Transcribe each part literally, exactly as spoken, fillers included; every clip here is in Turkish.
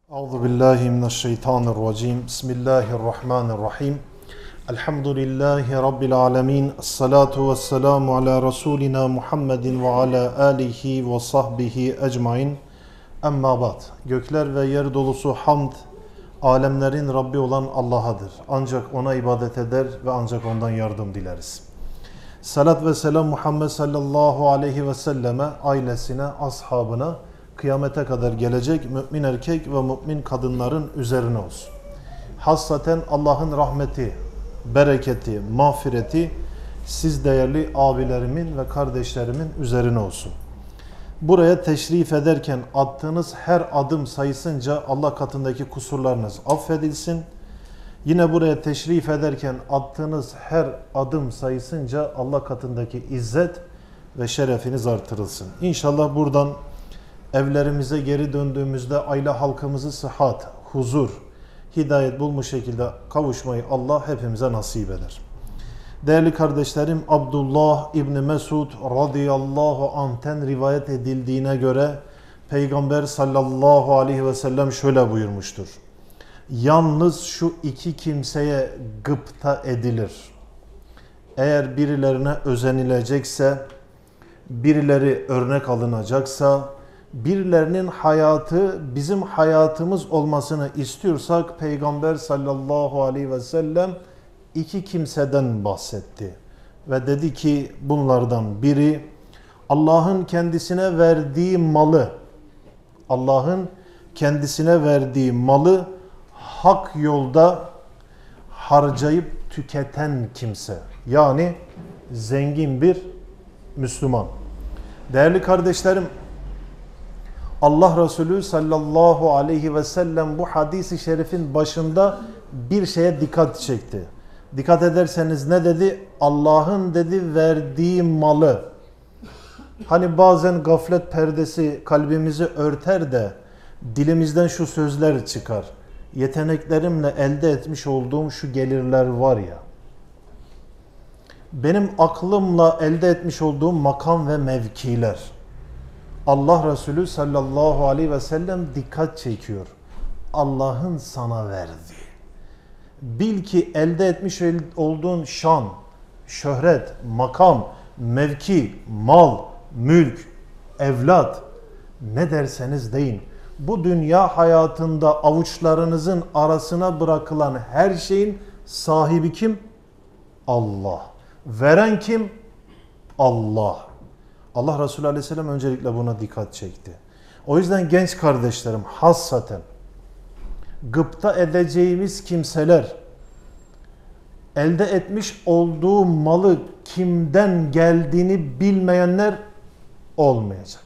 Euzu billahi mineşşeytanirracim. Bismillahirrahmanirrahim. Elhamdülillahi rabbil alamin. Essalatu vesselamu ala rasulina Muhammedin ve ala alihi ve sahbihi ecmaîn. Amma ba'd. Gökler ve yer dolusu hamd alemlerin Rabbi olan Allah'adır. Ancak ona ibadet eder ve ancak ondan yardım dileriz. Salat ve selam Muhammed sallallahu aleyhi ve selleme, ailesine, ashabına, kıyamete kadar gelecek mümin erkek ve mümin kadınların üzerine olsun. Hassaten Allah'ın rahmeti, bereketi, mağfireti siz değerli abilerimin ve kardeşlerimin üzerine olsun. Buraya teşrif ederken attığınız her adım sayısınca Allah katındaki kusurlarınız affedilsin. Yine buraya teşrif ederken attığınız her adım sayısınca Allah katındaki izzet ve şerefiniz artırılsın. İnşallah buradan evlerimize geri döndüğümüzde aile halkımızı sıhhat, huzur, hidayet bulmuş şekilde kavuşmayı Allah hepimize nasip eder. Değerli kardeşlerim, Abdullah İbni Mesud radıyallahu anh'ten rivayet edildiğine göre Peygamber sallallahu aleyhi ve sellem şöyle buyurmuştur. Yalnız şu iki kimseye gıpta edilir. Eğer birilerine özenilecekse, birileri örnek alınacaksa, birilerinin hayatı bizim hayatımız olmasını istiyorsak Peygamber sallallahu aleyhi ve sellem iki kimseden bahsetti. Ve dedi ki bunlardan biri Allah'ın kendisine verdiği malı, Allah'ın kendisine verdiği malı hak yolda harcayıp tüketen kimse. Yani zengin bir Müslüman. Değerli kardeşlerim, Allah Resulü sallallahu aleyhi ve sellem bu hadis-i şerifin başında bir şeye dikkat çekti. Dikkat ederseniz ne dedi? Allah'ın dedi verdiği malı. Hani bazen gaflet perdesi kalbimizi örter de dilimizden şu sözler çıkar. Yeteneklerimle elde etmiş olduğum şu gelirler var ya, benim aklımla elde etmiş olduğum makam ve mevkiler. Allah Resulü sallallahu aleyhi ve sellem dikkat çekiyor. Allah'ın sana verdiği. Bil ki elde etmiş olduğun şan, şöhret, makam, mevki, mal, mülk, evlat, ne derseniz deyin. Bu dünya hayatında avuçlarınızın arasına bırakılan her şeyin sahibi kim? Allah. Veren kim? Allah. Allah Resulü Aleyhisselam öncelikle buna dikkat çekti. O yüzden genç kardeşlerim, hassaten gıpta edeceğimiz kimseler, elde etmiş olduğu malı kimden geldiğini bilmeyenler olmayacak.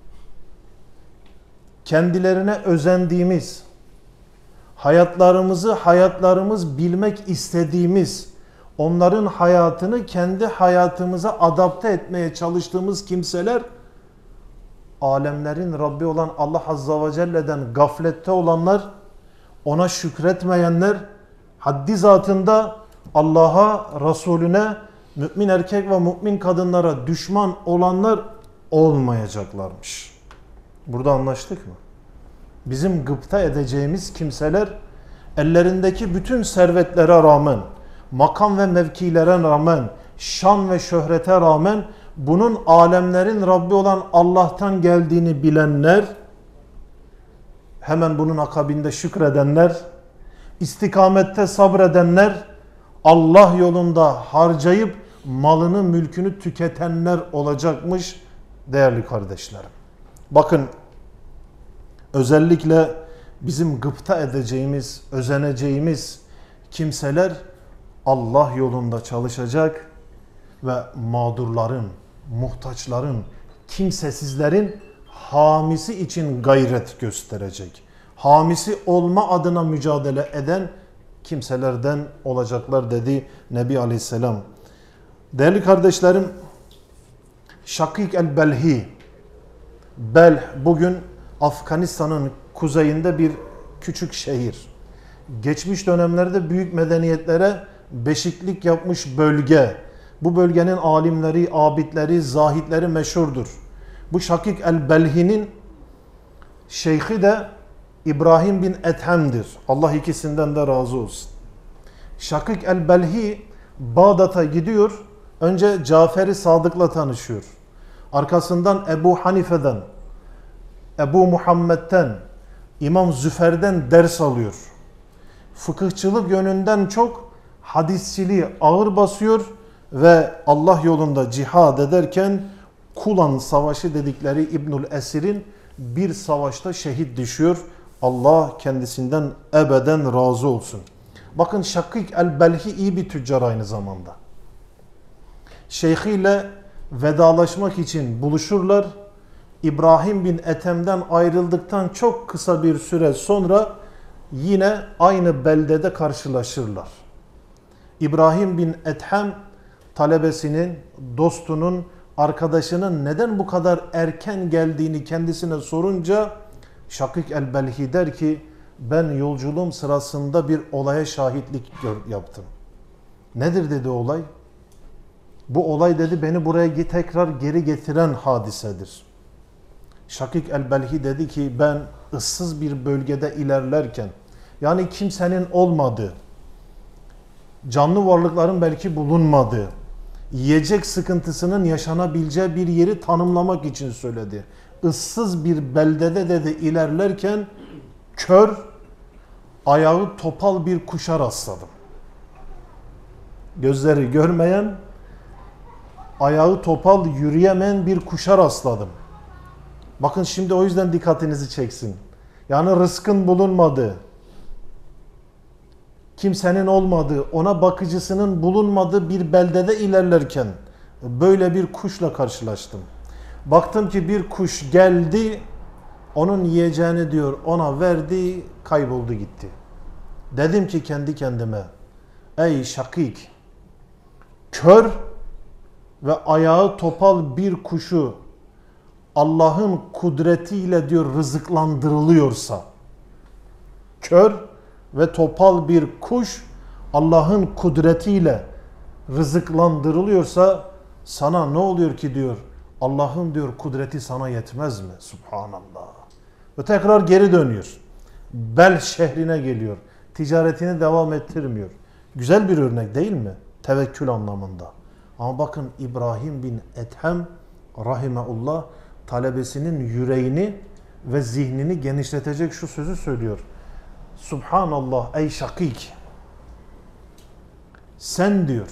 Kendilerine özendiğimiz, hayatlarımızı hayatlarımız bilmek istediğimiz, onların hayatını kendi hayatımıza adapte etmeye çalıştığımız kimseler, alemlerin Rabbi olan Allah Azza ve Celle'den gaflette olanlar, ona şükretmeyenler, haddi zatında Allah'a, Resulüne, mümin erkek ve mümin kadınlara düşman olanlar olmayacaklarmış. Burada anlaştık mı? Bizim gıpta edeceğimiz kimseler, ellerindeki bütün servetlere rağmen, makam ve mevkilere rağmen, şan ve şöhrete rağmen bunun alemlerin Rabbi olan Allah'tan geldiğini bilenler, hemen bunun akabinde şükredenler, istikamette sabredenler, Allah yolunda harcayıp malını mülkünü tüketenler olacakmış değerli kardeşlerim. Bakın, özellikle bizim gıpta edeceğimiz, özeneceğimiz kimseler Allah yolunda çalışacak ve mağdurların, muhtaçların, kimsesizlerin hamisi için gayret gösterecek. Hamisi olma adına mücadele eden kimselerden olacaklar dedi Nebi Aleyhisselam. Değerli kardeşlerim, Şakik el-Belhi, Belh bugün Afganistan'ın kuzeyinde bir küçük şehir. Geçmiş dönemlerde büyük medeniyetlere beşiklik yapmış bölge. Bu bölgenin alimleri, abidleri, zahitleri meşhurdur. Bu Şakik el-Belhi'nin şeyhi de İbrahim bin Ethem'dir. Allah ikisinden de razı olsun. Şakik el-Belhi Bağdat'a gidiyor. Önce Cafer-i Sadık'la tanışıyor. Arkasından Ebu Hanife'den, Ebu Muhammed'den, İmam Züfer'den ders alıyor. Fıkıhçılık yönünden çok hadisçiliği ağır basıyor ve Allah yolunda cihad ederken Kulan Savaşı dedikleri İbnül Esir'in bir savaşta şehit düşüyor. Allah kendisinden ebeden razı olsun. Bakın Şakik el-Belhi iyi bir tüccar aynı zamanda. Şeyhiyle vedalaşmak için buluşurlar. İbrahim bin Ethem'den ayrıldıktan çok kısa bir süre sonra yine aynı beldede karşılaşırlar. İbrahim bin Ethem talebesinin, dostunun, arkadaşının neden bu kadar erken geldiğini kendisine sorunca Şakik el-Belhi der ki ben yolculuğum sırasında bir olaya şahitlik yaptım. Nedir dedi olay? Bu olay dedi beni buraya tekrar geri getiren hadisedir. Şakik el-Belhi dedi ki ben ıssız bir bölgede ilerlerken yani kimsenin olmadığı, canlı varlıkların belki bulunmadığı, yiyecek sıkıntısının yaşanabileceği bir yeri tanımlamak için söyledi. Issız bir beldede dedi ilerlerken kör, ayağı topal bir kuşa rastladım. Gözleri görmeyen, ayağı topal yürüyemeyen bir kuşa rastladım. Bakın şimdi o yüzden dikkatinizi çeksin. Yani rızkın bulunmadığı, kimsenin olmadığı, ona bakıcısının bulunmadığı bir beldede ilerlerken böyle bir kuşla karşılaştım. Baktım ki bir kuş geldi, onun yiyeceğini diyor ona verdi, kayboldu gitti. Dedim ki kendi kendime, ey Şakik, kör ve ayağı topal bir kuşu Allah'ın kudretiyle diyor rızıklandırılıyorsa, kör ve topal bir kuş Allah'ın kudretiyle rızıklandırılıyorsa sana ne oluyor ki diyor Allah'ın diyor kudreti sana yetmez mi? Subhanallah. Ve tekrar geri dönüyor. Bel şehrine geliyor. Ticaretini devam ettirmiyor. Güzel bir örnek değil mi? Tevekkül anlamında. Ama bakın İbrahim bin Ethem rahimeullah talebesinin yüreğini ve zihnini genişletecek şu sözü söylüyor. Subhanallah ey Şakik. Sen diyor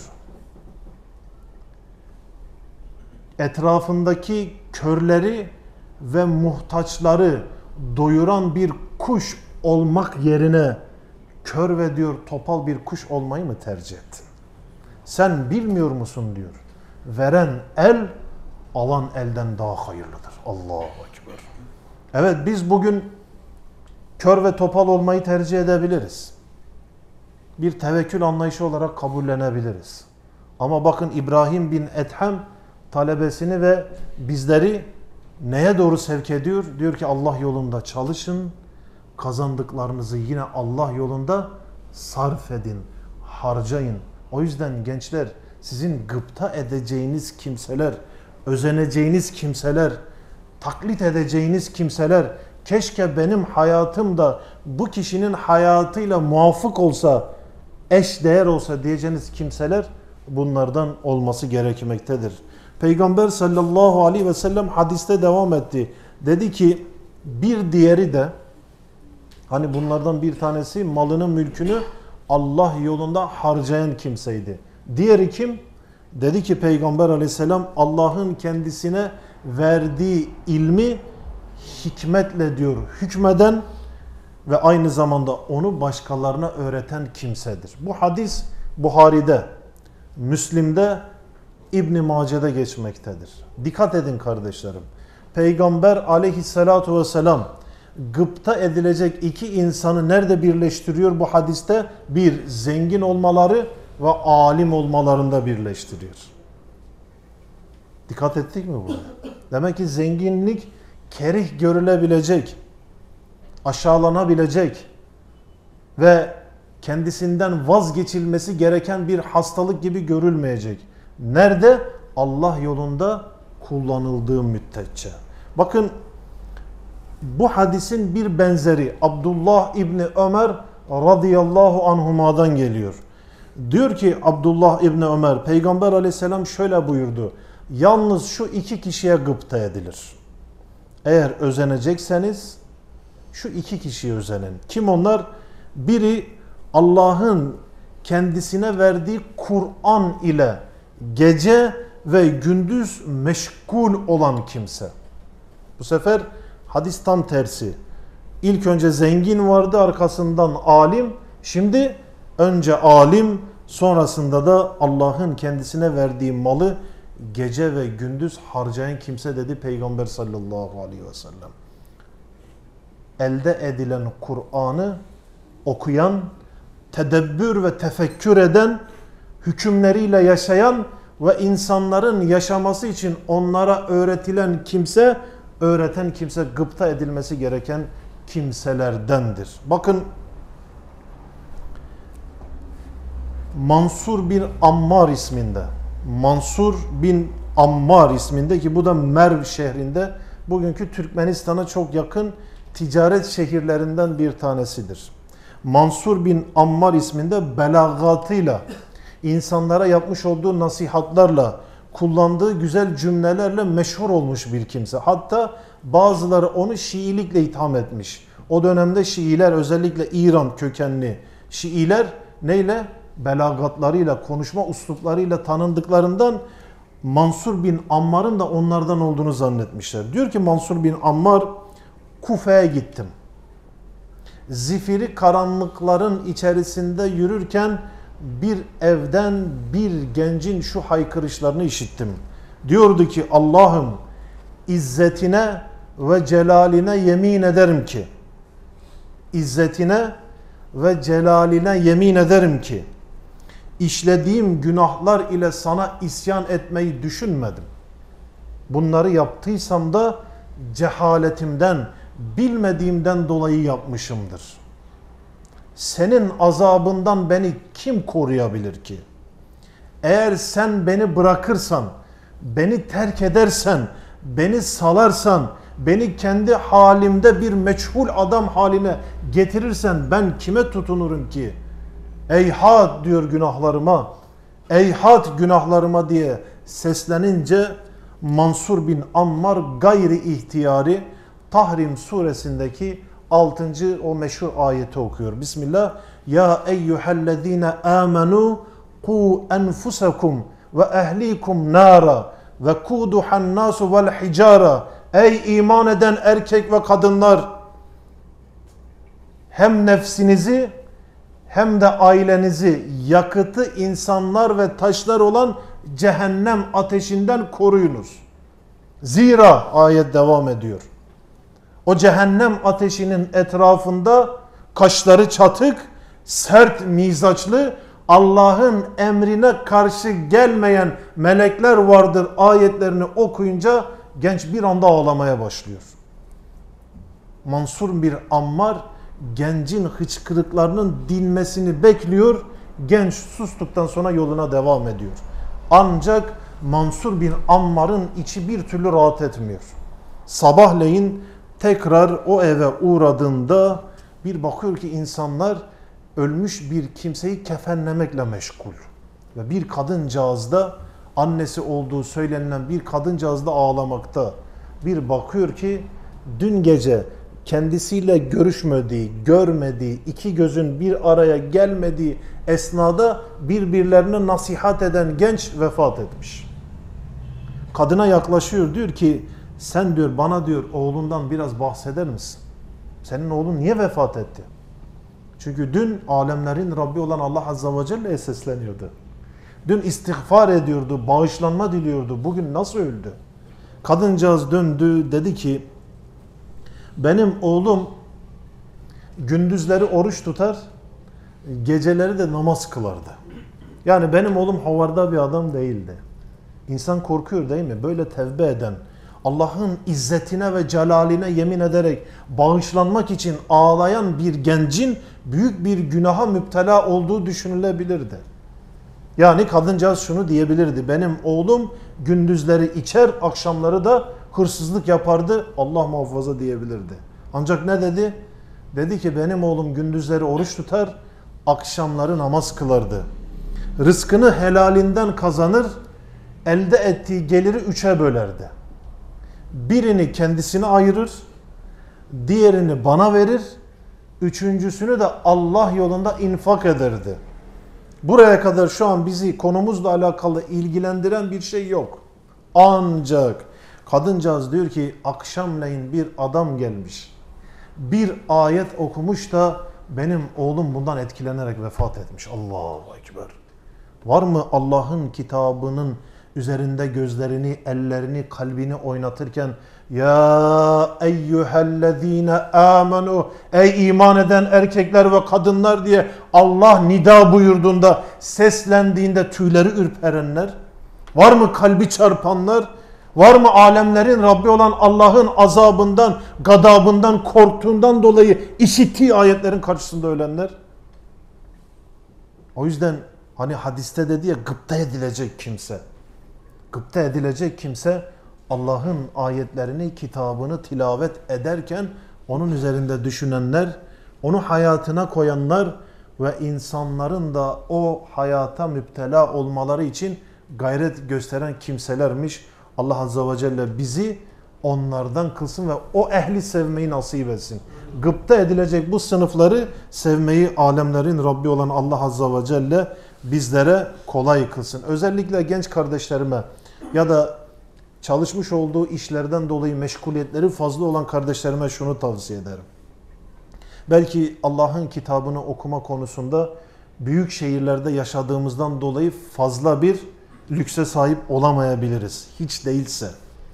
etrafındaki körleri ve muhtaçları doyuran bir kuş olmak yerine kör ve diyor topal bir kuş olmayı mı tercih ettin? Sen bilmiyor musun diyor. Veren el alan elden daha hayırlıdır. Allahu Ekber. Evet biz bugün kör ve topal olmayı tercih edebiliriz. Bir tevekkül anlayışı olarak kabullenebiliriz. Ama bakın İbrahim bin Ethem talebesini ve bizleri neye doğru sevk ediyor? Diyor ki Allah yolunda çalışın, kazandıklarınızı yine Allah yolunda sarf edin, harcayın. O yüzden gençler sizin gıpta edeceğiniz kimseler, özeneceğiniz kimseler, taklit edeceğiniz kimseler, keşke benim hayatım da bu kişinin hayatıyla muvafık olsa, eş değer olsa diyeceğiniz kimseler bunlardan olması gerekmektedir. Peygamber sallallahu aleyhi ve sellem hadiste devam etti. Dedi ki bir diğeri de hani bunlardan bir tanesi malını mülkünü Allah yolunda harcayan kimseydi. Diğeri kim? Dedi ki Peygamber aleyhisselam Allah'ın kendisine verdiği ilmi hikmetle diyor hükmeden ve aynı zamanda onu başkalarına öğreten kimsedir. Bu hadis Buhari'de, Müslim'de, İbn-i Mace'de geçmektedir. Dikkat edin kardeşlerim. Peygamber aleyhissalatu vesselam gıpta edilecek iki insanı nerede birleştiriyor bu hadiste? Bir, zengin olmaları ve alim olmalarında birleştiriyor. Dikkat ettik mi buna? Demek ki zenginlik kerih görülebilecek, aşağılanabilecek ve kendisinden vazgeçilmesi gereken bir hastalık gibi görülmeyecek. Nerede? Allah yolunda kullanıldığı müddetçe. Bakın Bu hadisin bir benzeri Abdullah İbni Ömer radıyallahu anhuma'dan geliyor. Diyor ki Abdullah İbni Ömer, Peygamber aleyhisselam şöyle buyurdu. Yalnız şu iki kişiye gıpta edilir. Eğer özenecekseniz şu iki kişiye özenin. Kim onlar? Biri Allah'ın kendisine verdiği Kur'an ile gece ve gündüz meşgul olan kimse. Bu sefer hadis tam tersi. İlk önce zengin vardı, arkasından alim. Şimdi önce alim, sonrasında da Allah'ın kendisine verdiği malı gece ve gündüz harcayan kimse dedi Peygamber sallallahu aleyhi ve sellem. Elde edilen Kur'an'ı okuyan, tedebbür ve tefekkür eden, hükümleriyle yaşayan ve insanların yaşaması için onlara öğretilen kimse, öğreten kimse gıpta edilmesi gereken kimselerdendir. Bakın Mansur bin Ammar isminde, Mansur bin Ammar isminde ki bu da Merv şehrinde, bugünkü Türkmenistan'a çok yakın ticaret şehirlerinden bir tanesidir. Mansur bin Ammar isminde belagatıyla, insanlara yapmış olduğu nasihatlarla, kullandığı güzel cümlelerle meşhur olmuş bir kimse. Hatta bazıları onu Şiilikle itham etmiş. O dönemde Şiiler, özellikle İran kökenli Şiiler neyle? Belagatlarıyla, konuşma üsluplarıyla tanındıklarından Mansur bin Ammar'ın da onlardan olduğunu zannetmişler. Diyor ki Mansur bin Ammar, Kufe'ye gittim. Zifiri karanlıkların içerisinde yürürken bir evden bir gencin şu haykırışlarını işittim. Diyordu ki Allah'ım izzetine ve celaline yemin ederim ki izzetine ve celaline yemin ederim ki işlediğim günahlar ile sana isyan etmeyi düşünmedim. Bunları yaptıysam da cehaletimden, bilmediğimden dolayı yapmışımdır. Senin azabından beni kim koruyabilir ki? Eğer sen beni bırakırsan, beni terk edersen, beni salarsan, beni kendi halimde bir meçhul adam haline getirirsen ben kime tutunurum ki? Eyhat diyor günahlarıma, eyhat günahlarıma diye seslenince Mansur bin Ammar gayri ihtiyari Tahrim suresindeki altıncı o meşhur ayeti okuyor. Bismillah. Ya eyyühellezine amenu ku enfusakum ve ehlikum nara ve kuduhan nasu vel hicara. Ey iman eden erkek ve kadınlar, hem nefsinizi hem de ailenizi yakıtı insanlar ve taşlar olan cehennem ateşinden koruyunuz. Zira ayet devam ediyor. O cehennem ateşinin etrafında kaşları çatık, sert mizaçlı, Allah'ın emrine karşı gelmeyen melekler vardır ayetlerini okuyunca genç bir anda ağlamaya başlıyor. Mansur bir Ammar gencin hıçkırıklarının dinmesini bekliyor. Genç sustuktan sonra yoluna devam ediyor. Ancak Mansur bin Ammar'ın içi bir türlü rahat etmiyor. Sabahleyin tekrar o eve uğradığında bir bakıyor ki insanlar ölmüş bir kimseyi kefenlemekle meşgul. Ve bir kadıncağız da annesi olduğu söylenilen bir kadıncağız da ağlamakta. Bir bakıyor ki dün gece kendisiyle görüşmediği, görmediği, iki gözün bir araya gelmediği esnada birbirlerine nasihat eden genç vefat etmiş. Kadına yaklaşıyor, diyor ki sen diyor bana diyor oğlundan biraz bahseder misin? Senin oğlun niye vefat etti? Çünkü dün alemlerin Rabbi olan Allah Azze ve Celle'ye sesleniyordu. Dün istiğfar ediyordu, bağışlanma diliyordu. Bugün nasıl öldü? Kadıncağız döndü, dedi ki benim oğlum gündüzleri oruç tutar, geceleri de namaz kılardı. Yani benim oğlum havarda bir adam değildi. İnsan korkuyor değil mi? Böyle tevbe eden, Allah'ın izzetine ve celaline yemin ederek bağışlanmak için ağlayan bir gencin büyük bir günaha müptela olduğu düşünülebilirdi. Yani kadıncağız şunu diyebilirdi. Benim oğlum gündüzleri içer, akşamları da hırsızlık yapardı. Allah muhafaza diyebilirdi. Ancak ne dedi? Dedi ki benim oğlum gündüzleri oruç tutar, akşamları namaz kılardı. Rızkını helalinden kazanır, elde ettiği geliri üçe bölerdi. Birini kendisine ayırır, diğerini bana verir, üçüncüsünü de Allah yolunda infak ederdi. Buraya kadar şu an bizi konumuzla alakalı ilgilendiren bir şey yok. Ancak kadıncağız diyor ki akşamleyin bir adam gelmiş. Bir ayet okumuş da benim oğlum bundan etkilenerek vefat etmiş. Allahu Ekber. Var mı Allah'ın kitabının üzerinde gözlerini, ellerini, kalbini oynatırken ya eyyühellezine amenu, ey iman eden erkekler ve kadınlar diye Allah nida buyurduğunda, seslendiğinde tüyleri ürperenler, var mı kalbi çarpanlar, var mı alemlerin Rabbi olan Allah'ın azabından, gadabından, korktuğundan dolayı işittiği ayetlerin karşısında ölenler? O yüzden hani hadiste dedi ya, gıpta edilecek kimse. Gıpta edilecek kimse Allah'ın ayetlerini, kitabını tilavet ederken onun üzerinde düşünenler, onu hayatına koyanlar ve insanların da o hayata müptela olmaları için gayret gösteren kimselermiş. Allah Azze ve Celle bizi onlardan kılsın ve o ehli sevmeyi nasip etsin. Gıpta edilecek bu sınıfları sevmeyi alemlerin Rabbi olan Allah Azze ve Celle bizlere kolay kılsın. Özellikle genç kardeşlerime ya da çalışmış olduğu işlerden dolayı meşguliyetleri fazla olan kardeşlerime şunu tavsiye ederim. Belki Allah'ın kitabını okuma konusunda büyük şehirlerde yaşadığımızdan dolayı fazla bir lükse sahip olamayabiliriz. Hiç değilse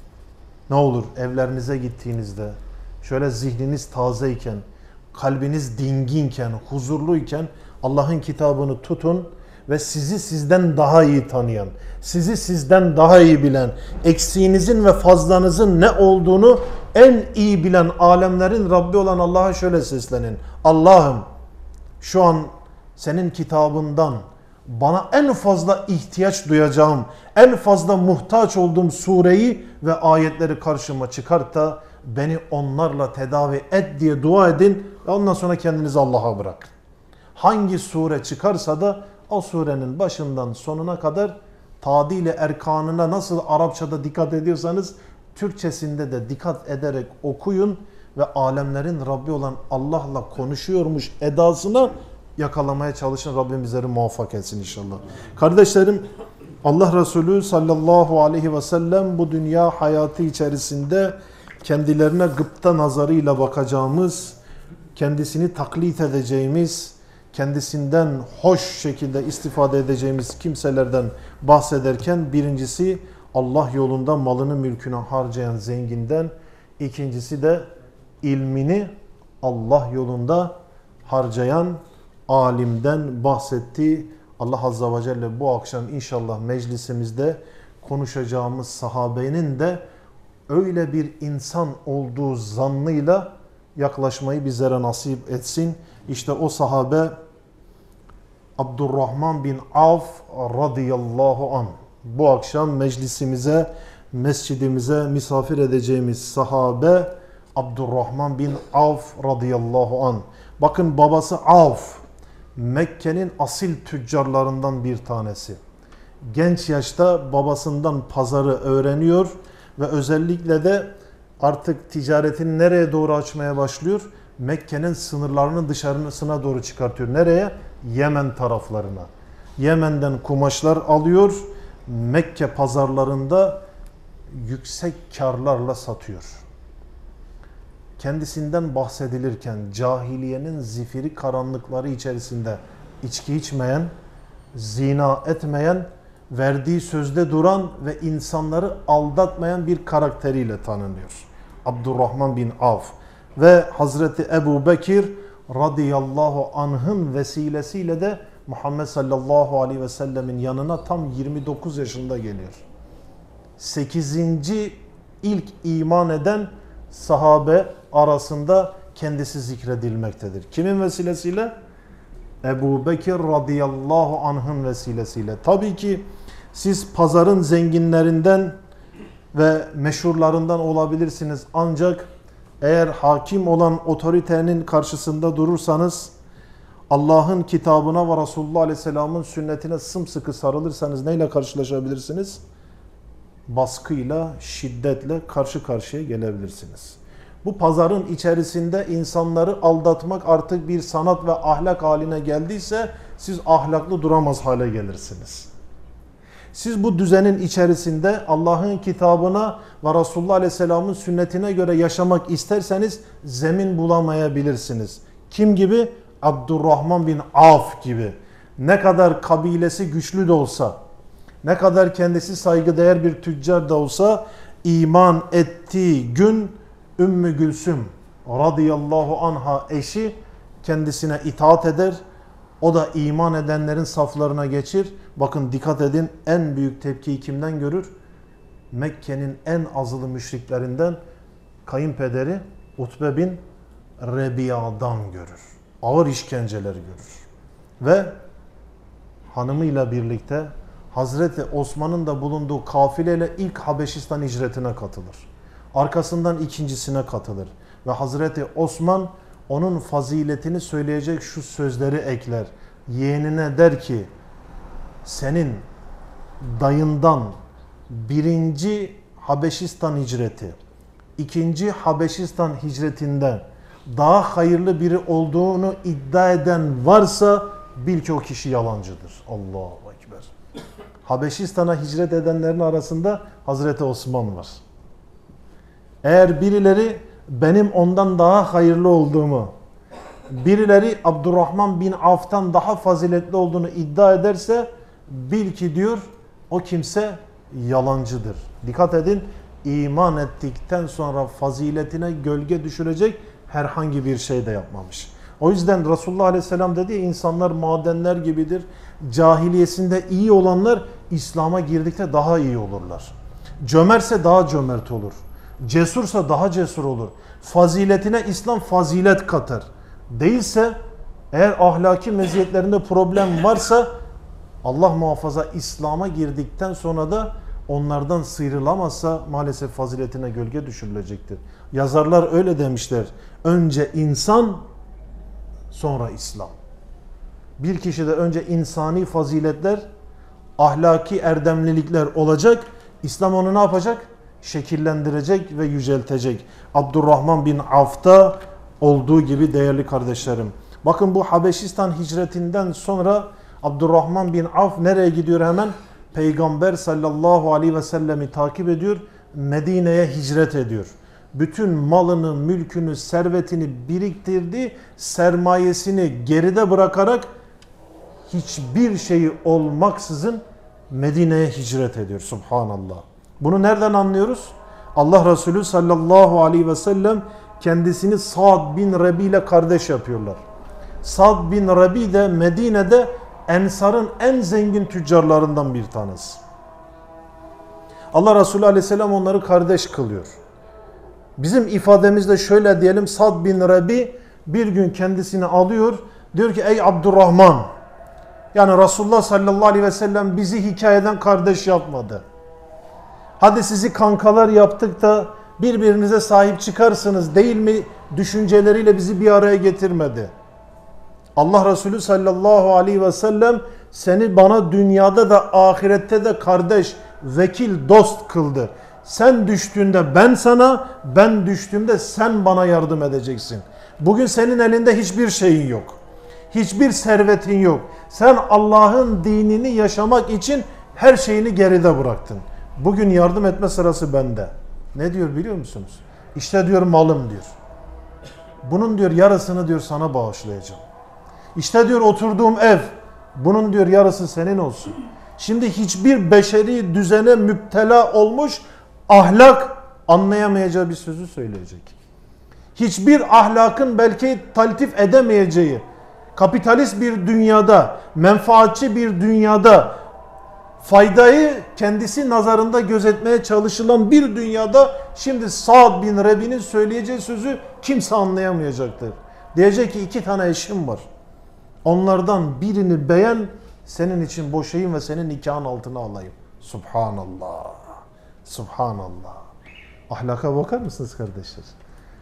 ne olur evlerinize gittiğinizde şöyle zihniniz tazeyken, kalbiniz dinginken, huzurluyken Allah'ın kitabını tutun ve sizi sizden daha iyi tanıyan, sizi sizden daha iyi bilen, eksiğinizin ve fazlanızın ne olduğunu en iyi bilen alemlerin Rabbi olan Allah'a şöyle seslenin. Allah'ım şu an senin kitabından bana en fazla ihtiyaç duyacağım, en fazla muhtaç olduğum sureyi ve ayetleri karşıma çıkart da beni onlarla tedavi et diye dua edin ve ondan sonra kendinizi Allah'a bırakın. Hangi sure çıkarsa da o surenin başından sonuna kadar tadil-i erkanına nasıl Arapçada dikkat ediyorsanız Türkçesinde de dikkat ederek okuyun ve alemlerin Rabbi olan Allah'la konuşuyormuş edasına yakalamaya çalışın. Rabbim bizleri muvaffak etsin inşallah. Kardeşlerim, Allah Resulü sallallahu aleyhi ve sellem bu dünya hayatı içerisinde kendilerine gıpta nazarıyla bakacağımız, kendisini taklit edeceğimiz, kendisinden hoş şekilde istifade edeceğimiz kimselerden bahsederken birincisi Allah yolunda malını mülkünü harcayan zenginden, ikincisi de ilmini Allah yolunda harcayan alimden bahsetti. Allah Azze ve Celle bu akşam inşallah meclisimizde konuşacağımız sahabenin de öyle bir insan olduğu zannıyla yaklaşmayı bizlere nasip etsin. İşte o sahabe Abdurrahman bin Avf radıyallahu anh. Bu akşam meclisimize, mescidimize misafir edeceğimiz sahabe Abdurrahman bin Avf radıyallahu anh. Bakın babası Avf, Mekke'nin asil tüccarlarından bir tanesi. Genç yaşta babasından pazarı öğreniyor ve özellikle de artık ticaretini nereye doğru açmaya başlıyor? Mekke'nin sınırlarını dışarısına doğru çıkartıyor. Nereye? Yemen taraflarına. Yemen'den kumaşlar alıyor, Mekke pazarlarında yüksek karlarla satıyor. Kendisinden bahsedilirken cahiliyenin zifiri karanlıkları içerisinde içki içmeyen, zina etmeyen, verdiği sözde duran ve insanları aldatmayan bir karakteriyle tanınıyor. Abdurrahman bin Avf ve Hazreti Ebu Bekir radıyallahu anh'ın vesilesiyle de Muhammed sallallahu aleyhi ve sellemin yanına tam yirmi dokuz yaşında geliyor. sekizinci ilk iman eden sahabe arasında kendisi zikredilmektedir. Kimin vesilesiyle? Ebu Bekir radıyallahu anh'ın vesilesiyle. Tabii ki siz pazarın zenginlerinden ve meşhurlarından olabilirsiniz. Ancak Eğer hakim olan otoritenin karşısında durursanız, Allah'ın kitabına ve Resulullah Aleyhisselam'ın sünnetine sımsıkı sarılırsanız neyle karşılaşabilirsiniz? Baskıyla, şiddetle karşı karşıya gelebilirsiniz. Bu pazarın içerisinde insanları aldatmak artık bir sanat ve ahlak haline geldiyse siz ahlaklı duramaz hale gelirsiniz. Siz bu düzenin içerisinde Allah'ın kitabına ve Resulullah Aleyhisselam'ın sünnetine göre yaşamak isterseniz zemin bulamayabilirsiniz. Kim gibi? Abdurrahman bin Avf gibi. Ne kadar kabilesi güçlü de olsa, ne kadar kendisi saygıdeğer bir tüccar da olsa, iman ettiği gün Ümmü Gülsüm radıyallahu anha eşi kendisine itaat eder. O da iman edenlerin saflarına geçir. Bakın dikkat edin, en büyük tepkiyi kimden görür? Mekke'nin en azılı müşriklerinden kayınpederi Utbe bin Rebiya'dan görür. Ağır işkenceler görür. Ve hanımıyla birlikte Hazreti Osman'ın da bulunduğu kafileyle ilk Habeşistan hicretine katılır. Arkasından ikincisine katılır. Ve Hazreti Osman onun faziletini söyleyecek şu sözleri ekler. Yeğenine der ki, senin dayından birinci Habeşistan hicreti, ikinci Habeşistan hicretinden daha hayırlı biri olduğunu iddia eden varsa bil ki o kişi yalancıdır. Allahu Ekber. Habeşistan'a hicret edenlerin arasında Hazreti Osman var. Eğer birileri benim ondan daha hayırlı olduğumu, birileri Abdurrahman bin Avf'tan daha faziletli olduğunu iddia ederse bil ki diyor o kimse yalancıdır. Dikkat edin, iman ettikten sonra faziletine gölge düşürecek herhangi bir şey de yapmamış. O yüzden Resulullah Aleyhisselam dedi ya, insanlar madenler gibidir. Cahiliyesinde iyi olanlar İslam'a girdikte daha iyi olurlar. Cömertse daha cömert olur. Cesursa daha cesur olur. Faziletine İslam fazilet katar. Değilse, eğer ahlaki meziyetlerinde problem varsa Allah muhafaza İslam'a girdikten sonra da onlardan sıyrılamazsa maalesef faziletine gölge düşürülecektir. Yazarlar öyle demişler. Önce insan, sonra İslam. Bir kişide önce insani faziletler, ahlaki erdemlilikler olacak. İslam onu ne yapacak? Şekillendirecek ve yüceltecek. Abdurrahman bin Avf'ta olduğu gibi değerli kardeşlerim. Bakın bu Habeşistan hicretinden sonra Abdurrahman bin Avf nereye gidiyor hemen? Peygamber sallallahu aleyhi ve sellemi takip ediyor. Medine'ye hicret ediyor. Bütün malını, mülkünü, servetini biriktirdi. Sermayesini geride bırakarak hiçbir şeyi olmaksızın Medine'ye hicret ediyor. Subhanallah. Bunu nereden anlıyoruz? Allah Resulü sallallahu aleyhi ve sellem kendisini Sa'd bin Rabi ile kardeş yapıyorlar. Sa'd bin Rabi de Medine'de Ensar'ın en zengin tüccarlarından bir tanesi. Allah Resulü aleyhisselam onları kardeş kılıyor. Bizim ifademizde şöyle diyelim, Sa'd bin Rabi bir gün kendisini alıyor. Diyor ki ey Abdurrahman, yani Resulullah sallallahu aleyhi ve sellem bizi hikayeden kardeş yapmadı. Hadi sizi kankalar yaptık da birbirinize sahip çıkarsınız değil mi düşünceleriyle bizi bir araya getirmedi. Allah Resulü sallallahu aleyhi ve sellem seni bana dünyada da ahirette de kardeş, vekil, dost kıldı. Sen düştüğünde ben sana, ben düştüğümde sen bana yardım edeceksin. Bugün senin elinde hiçbir şeyin yok. Hiçbir servetin yok. Sen Allah'ın dinini yaşamak için her şeyini geride bıraktın. Bugün yardım etme sırası bende. Ne diyor biliyor musunuz? İşte diyor malım diyor. Bunun diyor yarısını diyor sana bağışlayacağım. İşte diyor oturduğum ev. Bunun diyor yarısı senin olsun. Şimdi hiçbir beşeri düzene müptela olmuş ahlak anlayamayacağı bir sözü söyleyecek. Hiçbir ahlakın belki taltif edemeyeceği, kapitalist bir dünyada, menfaatçi bir dünyada, faydayı kendisi nazarında gözetmeye çalışılan bir dünyada şimdi Sa'd bin Rabi'nin söyleyeceği sözü kimse anlayamayacaktır. Diyecek ki iki tane eşim var. Onlardan birini beğen, senin için boşayayım ve senin nikahın altına alayım. Subhanallah. Subhanallah. Ahlaka bakar mısınız kardeşler?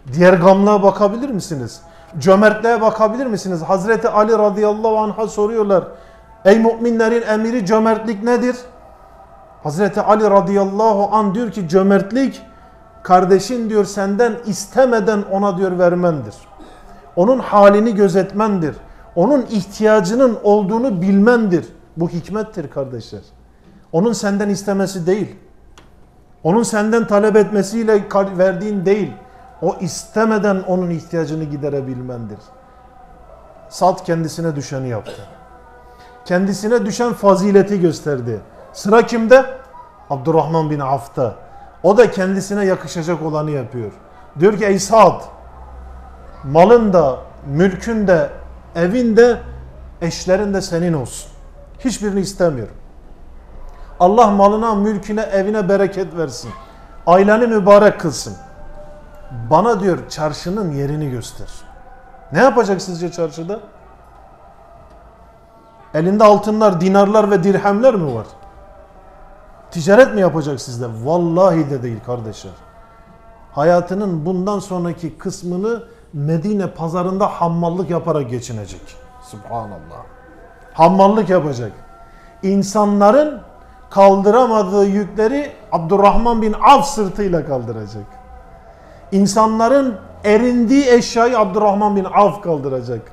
Diğer gamlığa bakabilir misiniz? Cömertliğe bakabilir misiniz? Hazreti Ali radıyallahu anh'a soruyorlar. Ey müminlerin emiri, cömertlik nedir? Hazreti Ali radıyallahu anh diyor ki cömertlik kardeşin diyor senden istemeden ona diyor vermendir. Onun halini gözetmendir. Onun ihtiyacının olduğunu bilmendir. Bu hikmettir kardeşler. Onun senden istemesi değil. Onun senden talep etmesiyle verdiğin değil. O istemeden onun ihtiyacını giderebilmendir. Sad kendisine düşeni yaptı. Kendisine düşen fazileti gösterdi. Sıra kimde? Abdurrahman bin Avf'ta. O da kendisine yakışacak olanı yapıyor. Diyor ki ey Sad, malın da, mülkün de, evin de, eşlerin de senin olsun. Hiçbirini istemiyorum. Allah malına, mülküne, evine bereket versin. Aileni mübarek kılsın. Bana diyor çarşının yerini göster. Ne yapacak sizce çarşıda? Elinde altınlar, dinarlar ve dirhemler mi var? Ticaret mi yapacak sizde? Vallahi de değil kardeşler. Hayatının bundan sonraki kısmını Medine pazarında hammallık yaparak geçinecek. Subhanallah. Hammallık yapacak. İnsanların kaldıramadığı yükleri Abdurrahman bin Avf sırtıyla kaldıracak. İnsanların erindiği eşyayı Abdurrahman bin Avf kaldıracak.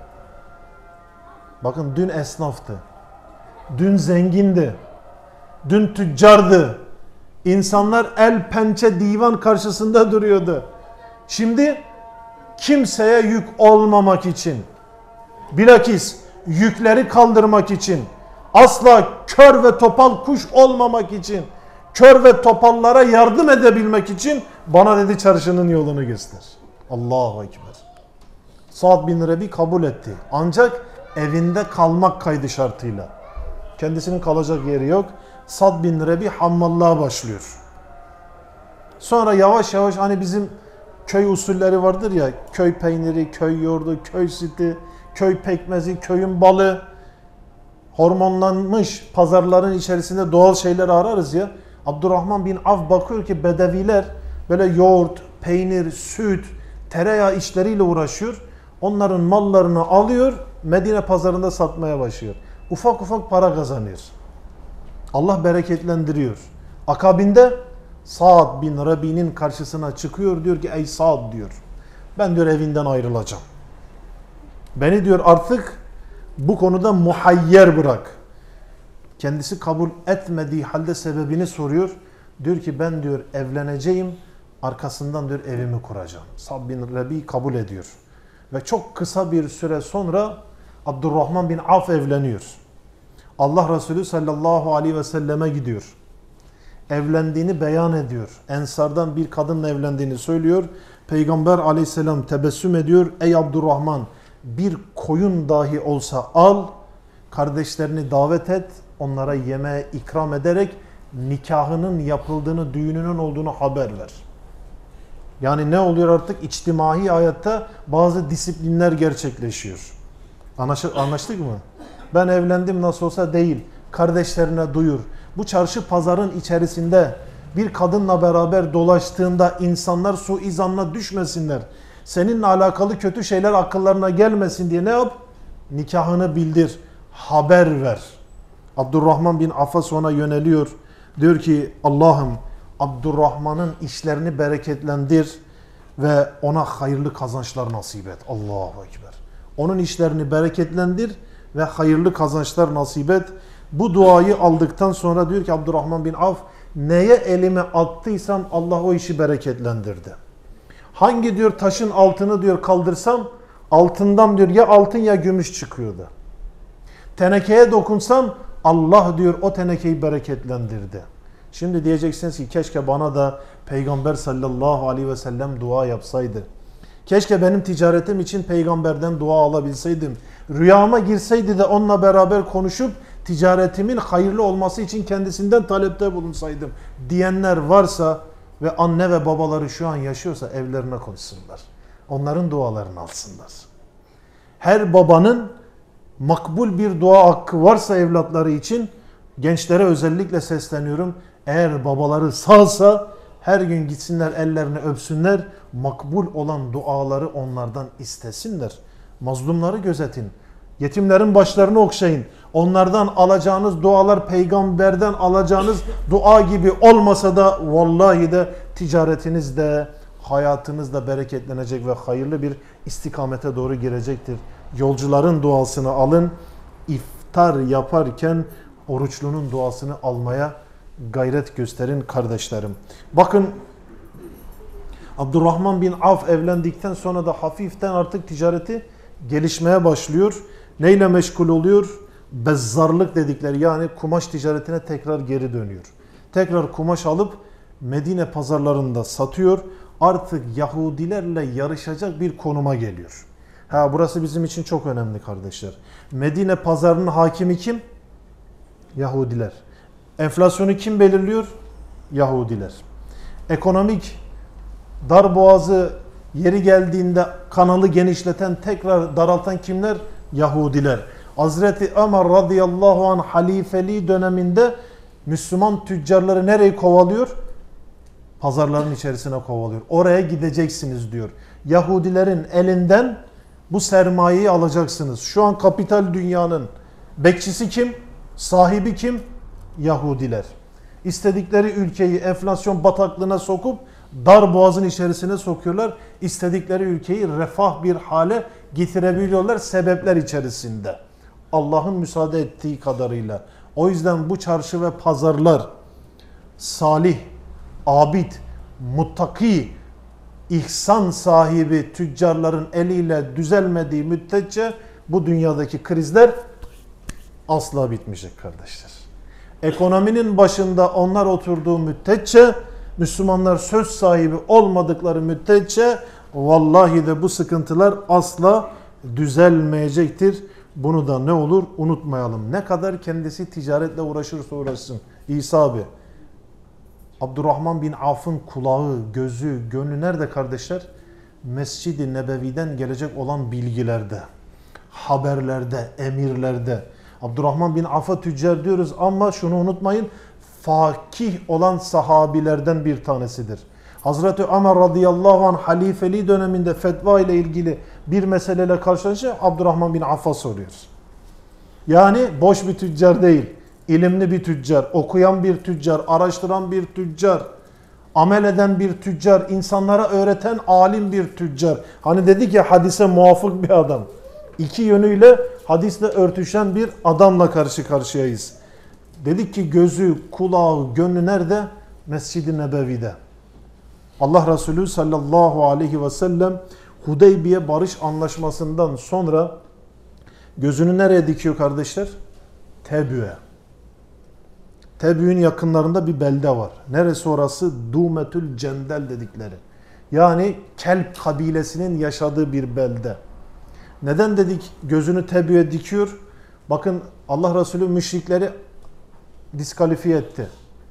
Bakın dün esnaftı. Dün zengindi. Dün tüccardı. İnsanlar el pençe divan karşısında duruyordu. Şimdi kimseye yük olmamak için, bilakis yükleri kaldırmak için, asla kör ve topal kuş olmamak için, kör ve topallara yardım edebilmek için bana dedi çarşının yolunu göster. Allahu Ekber. Sa'd bin Rebi kabul etti. Ancak evinde kalmak kaydı şartıyla. Kendisinin kalacak yeri yok. Sa'd bin Rebi hammallığa başlıyor. Sonra yavaş yavaş hani bizim köy usulleri vardır ya, köy peyniri, köy yoğurdu, köy sütü, köy pekmezi, köyün balı, hormonlanmış pazarların içerisinde doğal şeyler ararız ya. Abdurrahman bin Avf bakıyor ki bedeviler böyle yoğurt, peynir, süt, tereyağı işleriyle uğraşıyor. Onların mallarını alıyor, Medine pazarında satmaya başlıyor. Ufak ufak para kazanıyor. Allah bereketlendiriyor. Akabinde Sa'd bin Rabi'nin karşısına çıkıyor, diyor ki ey Sa'd diyor. Ben diyor evinden ayrılacağım. Beni diyor artık bu konuda muhayyer bırak. Kendisi kabul etmediği halde sebebini soruyor. Diyor ki ben diyor evleneceğim, arkasından diyor evimi kuracağım. Sa'd bin Rabi kabul ediyor. Ve çok kısa bir süre sonra Abdurrahman bin Avf evleniyor. Allah Resulü sallallahu aleyhi ve selleme gidiyor. Evlendiğini beyan ediyor. Ensardan bir kadınla evlendiğini söylüyor. Peygamber aleyhisselam tebessüm ediyor. Ey Abdurrahman, bir koyun dahi olsa al, kardeşlerini davet et, onlara yemeğe ikram ederek nikahının yapıldığını, düğününün olduğunu haber ver. Yani ne oluyor artık? İçtimai hayatta bazı disiplinler gerçekleşiyor. Anlaştık mı? Ben evlendim nasıl olsa değil. Kardeşlerine duyur. Bu çarşı pazarın içerisinde bir kadınla beraber dolaştığında insanlar suizanla düşmesinler. Seninle alakalı kötü şeyler akıllarına gelmesin diye ne yap? Nikahını bildir. Haber ver. Abdurrahman bin Avf'a sonra yöneliyor. Diyor ki Allah'ım Abdurrahman'ın işlerini bereketlendir ve ona hayırlı kazançlar nasip et. Allahu Ekber. Onun işlerini bereketlendir ve hayırlı kazançlar nasip et. Bu duayı aldıktan sonra diyor ki Abdurrahman bin Avf, neye elimi attıysam Allah o işi bereketlendirdi. Hangi diyor taşın altını diyor kaldırsam altından diyor ya altın ya gümüş çıkıyordu. Tenekeye dokunsam Allah diyor o tenekeyi bereketlendirdi. Şimdi diyeceksiniz ki keşke bana da Peygamber sallallahu aleyhi ve sellem dua yapsaydı. Keşke benim ticaretim için peygamberden dua alabilseydim. Rüyama girseydi de onunla beraber konuşup ticaretimin hayırlı olması için kendisinden talepte bulunsaydım diyenler varsa ve anne ve babaları şu an yaşıyorsa evlerine koysunlar. Onların dualarını alsınlar. Her babanın makbul bir dua hakkı varsa evlatları için gençlere özellikle sesleniyorum. Eğer babaları sağsa Her gün gitsinler ellerini öpsünler. Makbul olan duaları onlardan istesinler. Mazlumları gözetin. Yetimlerin başlarını okşayın. Onlardan alacağınız dualar peygamberden alacağınız dua gibi olmasa da vallahi de ticaretiniz de hayatınız da bereketlenecek ve hayırlı bir istikamete doğru girecektir. Yolcuların duasını alın. İftar yaparken oruçlunun duasını almaya gayret gösterin kardeşlerim. Bakın Abdurrahman bin Avf evlendikten sonra da hafiften artık ticareti gelişmeye başlıyor. Neyle meşgul oluyor? Bezzarlık dedikleri, yani kumaş ticaretine tekrar geri dönüyor. Tekrar kumaş alıp Medine pazarlarında satıyor. Artık Yahudilerle yarışacak bir konuma geliyor. Ha, burası bizim için çok önemli kardeşler. Medine pazarının hakimi kim? Yahudiler. Enflasyonu kim belirliyor? Yahudiler. Ekonomik darboğazı yeri geldiğinde kanalı genişleten, tekrar daraltan kimler? Yahudiler. Hazreti Ömer radıyallahu anh halifeliği döneminde Müslüman tüccarları nereye kovalıyor? Pazarların içerisine kovalıyor. Oraya gideceksiniz diyor. Yahudilerin elinden bu sermayeyi alacaksınız. Şu an kapital dünyanın bekçisi kim? Sahibi kim? Yahudiler. İstedikleri ülkeyi enflasyon bataklığına sokup dar boğazın içerisine sokuyorlar. İstedikleri ülkeyi refah bir hale getirebiliyorlar sebepler içerisinde. Allah'ın müsaade ettiği kadarıyla. O yüzden bu çarşı ve pazarlar salih, abid, muttaki, ihsan sahibi tüccarların eliyle düzelmediği müddetçe bu dünyadaki krizler asla bitmeyecek kardeşler. Ekonominin başında onlar oturduğu müddetçe, Müslümanlar söz sahibi olmadıkları müddetçe vallahi de bu sıkıntılar asla düzelmeyecektir. Bunu da ne olur unutmayalım. Ne kadar kendisi ticaretle uğraşırsa uğraşsın. İsa abi, Abdurrahman bin Avf'ın kulağı, gözü, gönlü nerede kardeşler? Mescid-i Nebevi'den gelecek olan bilgilerde, haberlerde, emirlerde. Abdurrahman bin Avf'a tüccar diyoruz ama şunu unutmayın, fakih olan sahabilerden bir tanesidir. Hazreti Ömer radıyallahu anh halifeliği döneminde fetva ile ilgili bir meseleyle karşılaşınca Abdurrahman bin Avf'a soruyor. Yani boş bir tüccar değil, ilimli bir tüccar, okuyan bir tüccar, araştıran bir tüccar, amel eden bir tüccar, insanlara öğreten alim bir tüccar. Hani dedik ya, hadise muvafık bir adam. İki yönüyle hadisle örtüşen bir adamla karşı karşıyayız. Dedik ki gözü, kulağı, gönlü nerede? Mescid-i Nebevi'de. Allah Resulü sallallahu aleyhi ve sellem Hudeybiye barış anlaşmasından sonra gözünü nereye dikiyor kardeşler? Tebü'ye. Tebü'nün yakınlarında bir belde var. Neresi orası? Dumetül Cendel dedikleri. Yani Kelp kabilesinin yaşadığı bir belde. Neden dedik gözünü Tebü'ye dikiyor? Bakın Allah Resulü müşrikleri diskalifiye etti.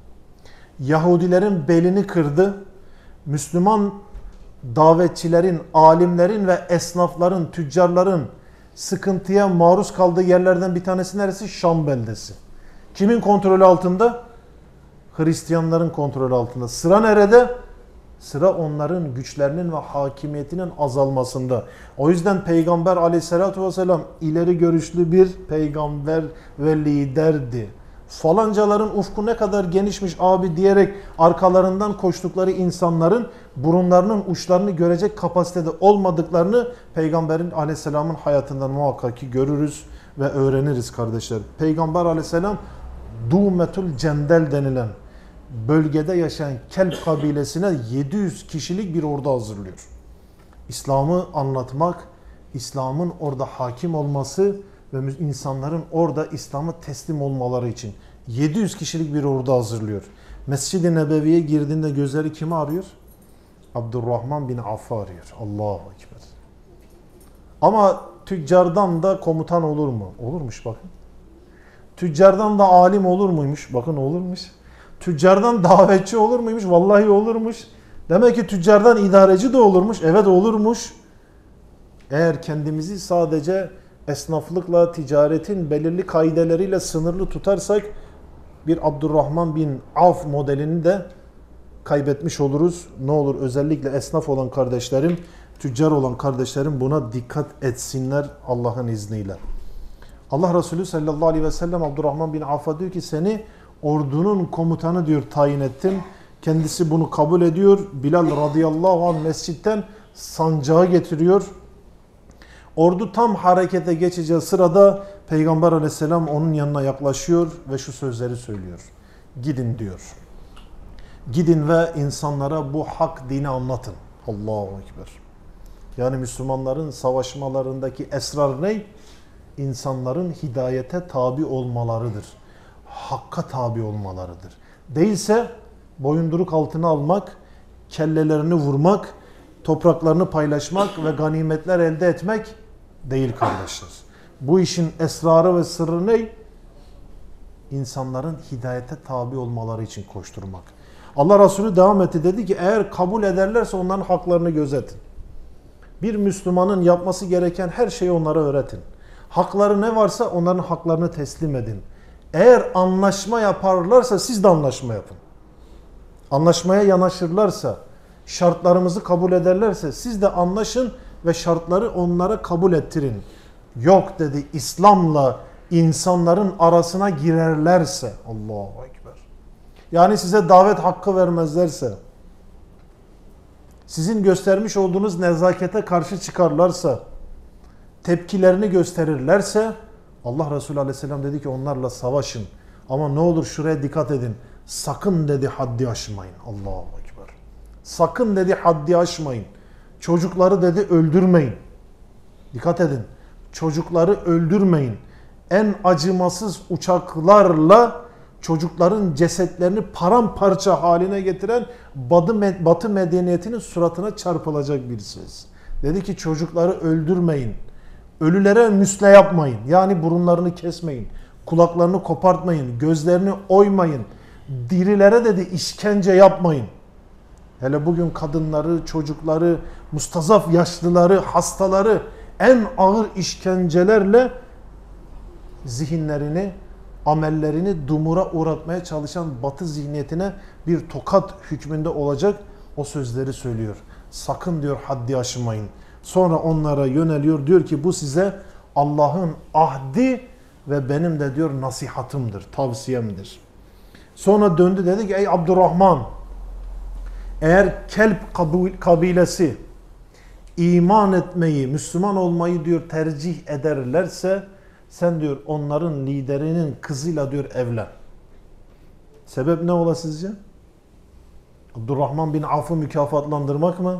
Yahudilerin belini kırdı. Müslüman davetçilerin, alimlerin ve esnafların, tüccarların sıkıntıya maruz kaldığı yerlerden bir tanesi neresi? Şam beldesi. Kimin kontrolü altında? Hristiyanların kontrolü altında. Sıra nerede? Sıra onların güçlerinin ve hakimiyetinin azalmasında. O yüzden Peygamber aleyhissalatü vesselam ileri görüşlü bir peygamber ve liderdi. Falancaların ufku ne kadar genişmiş abi diyerek arkalarından koştukları insanların burunlarının uçlarını görecek kapasitede olmadıklarını Peygamberin aleyhisselamın hayatından muhakkak ki görürüz ve öğreniriz kardeşler. Peygamber aleyhisselam Dumetül Cendel denilen bölgede yaşayan Kelp kabilesine yedi yüz kişilik bir ordu hazırlıyor. İslam'ı anlatmak, İslam'ın orada hakim olması ve insanların orada İslam'a teslim olmaları için yedi yüz kişilik bir ordu hazırlıyor. Mescid-i Nebevi'ye girdiğinde gözleri kimi arıyor? Abdurrahman bin Avf'ı arıyor. Allahu Ekber. Ama tüccardan da komutan olur mu? Olurmuş bakın. Tüccardan da alim olur muymuş? Bakın olurmuş. Tüccardan davetçi olur muymuş? Vallahi olurmuş. Demek ki tüccardan idareci de olurmuş. Evet olurmuş. Eğer kendimizi sadece esnaflıkla, ticaretin belirli kaideleriyle sınırlı tutarsak bir Abdurrahman bin Avf modelini de kaybetmiş oluruz. Ne olur özellikle esnaf olan kardeşlerim, tüccar olan kardeşlerim buna dikkat etsinler Allah'ın izniyle. Allah Resulü sallallahu aleyhi ve sellem Abdurrahman bin Avf'a diyor ki seni ordunun komutanı diyor tayin ettim. Kendisi bunu kabul ediyor. Bilal radıyallahu anh mescitten sancağı getiriyor. Ordu tam harekete geçeceği sırada Peygamber aleyhisselam onun yanına yaklaşıyor ve şu sözleri söylüyor. Gidin diyor. Gidin ve insanlara bu hak dini anlatın. Allahu Ekber. Yani Müslümanların savaşmalarındaki esrar ne? İnsanların hidayete tabi olmalarıdır. Hakka tabi olmalarıdır. Değilse boyunduruk altına almak, kellelerini vurmak, topraklarını paylaşmak ve ganimetler elde etmek değil kardeşler. Bu işin esrarı ve sırrı ne? İnsanların hidayete tabi olmaları için koşturmak. Allah Resulü devam etti, dedi ki eğer kabul ederlerse onların haklarını gözetin. Bir Müslümanın yapması gereken her şeyi onlara öğretin. Hakları ne varsa onların haklarını teslim edin. Eğer anlaşma yaparlarsa siz de anlaşma yapın. Anlaşmaya yanaşırlarsa, şartlarımızı kabul ederlerse siz de anlaşın ve şartları onlara kabul ettirin. Yok dedi, İslam'la insanların arasına girerlerse, Allahu Ekber. Yani size davet hakkı vermezlerse, sizin göstermiş olduğunuz nezakete karşı çıkarlarsa, tepkilerini gösterirlerse, Allah Resulü Aleyhisselam dedi ki onlarla savaşın. Ama ne olur şuraya dikkat edin. Sakın dedi haddi aşmayın. Allahu Ekber. Sakın dedi haddi aşmayın. Çocukları dedi öldürmeyin. Dikkat edin. Çocukları öldürmeyin. En acımasız uçaklarla çocukların cesetlerini paramparça haline getiren Batı medeniyetinin suratına çarpılacak bir söz. Dedi ki çocukları öldürmeyin. Ölülere müsle yapmayın. Yani burunlarını kesmeyin. Kulaklarını kopartmayın. Gözlerini oymayın. Dirilere dedi işkence yapmayın. Hele bugün kadınları, çocukları, mustazaf yaşlıları, hastaları en ağır işkencelerle zihinlerini, amellerini dumura uğratmaya çalışan Batı zihniyetine bir tokat hükmünde olacak o sözleri söylüyor. Sakın diyor haddi aşmayın. Sonra onlara yöneliyor, diyor ki bu size Allah'ın ahdi ve benim de diyor nasihatımdır, tavsiyemdir. Sonra döndü, dedi ki ey Abdurrahman, eğer Kelp kabilesi iman etmeyi, Müslüman olmayı diyor tercih ederlerse sen diyor onların liderinin kızıyla diyor evlen. Sebep ne ola sizce? Abdurrahman bin Avf'ı mükafatlandırmak mı?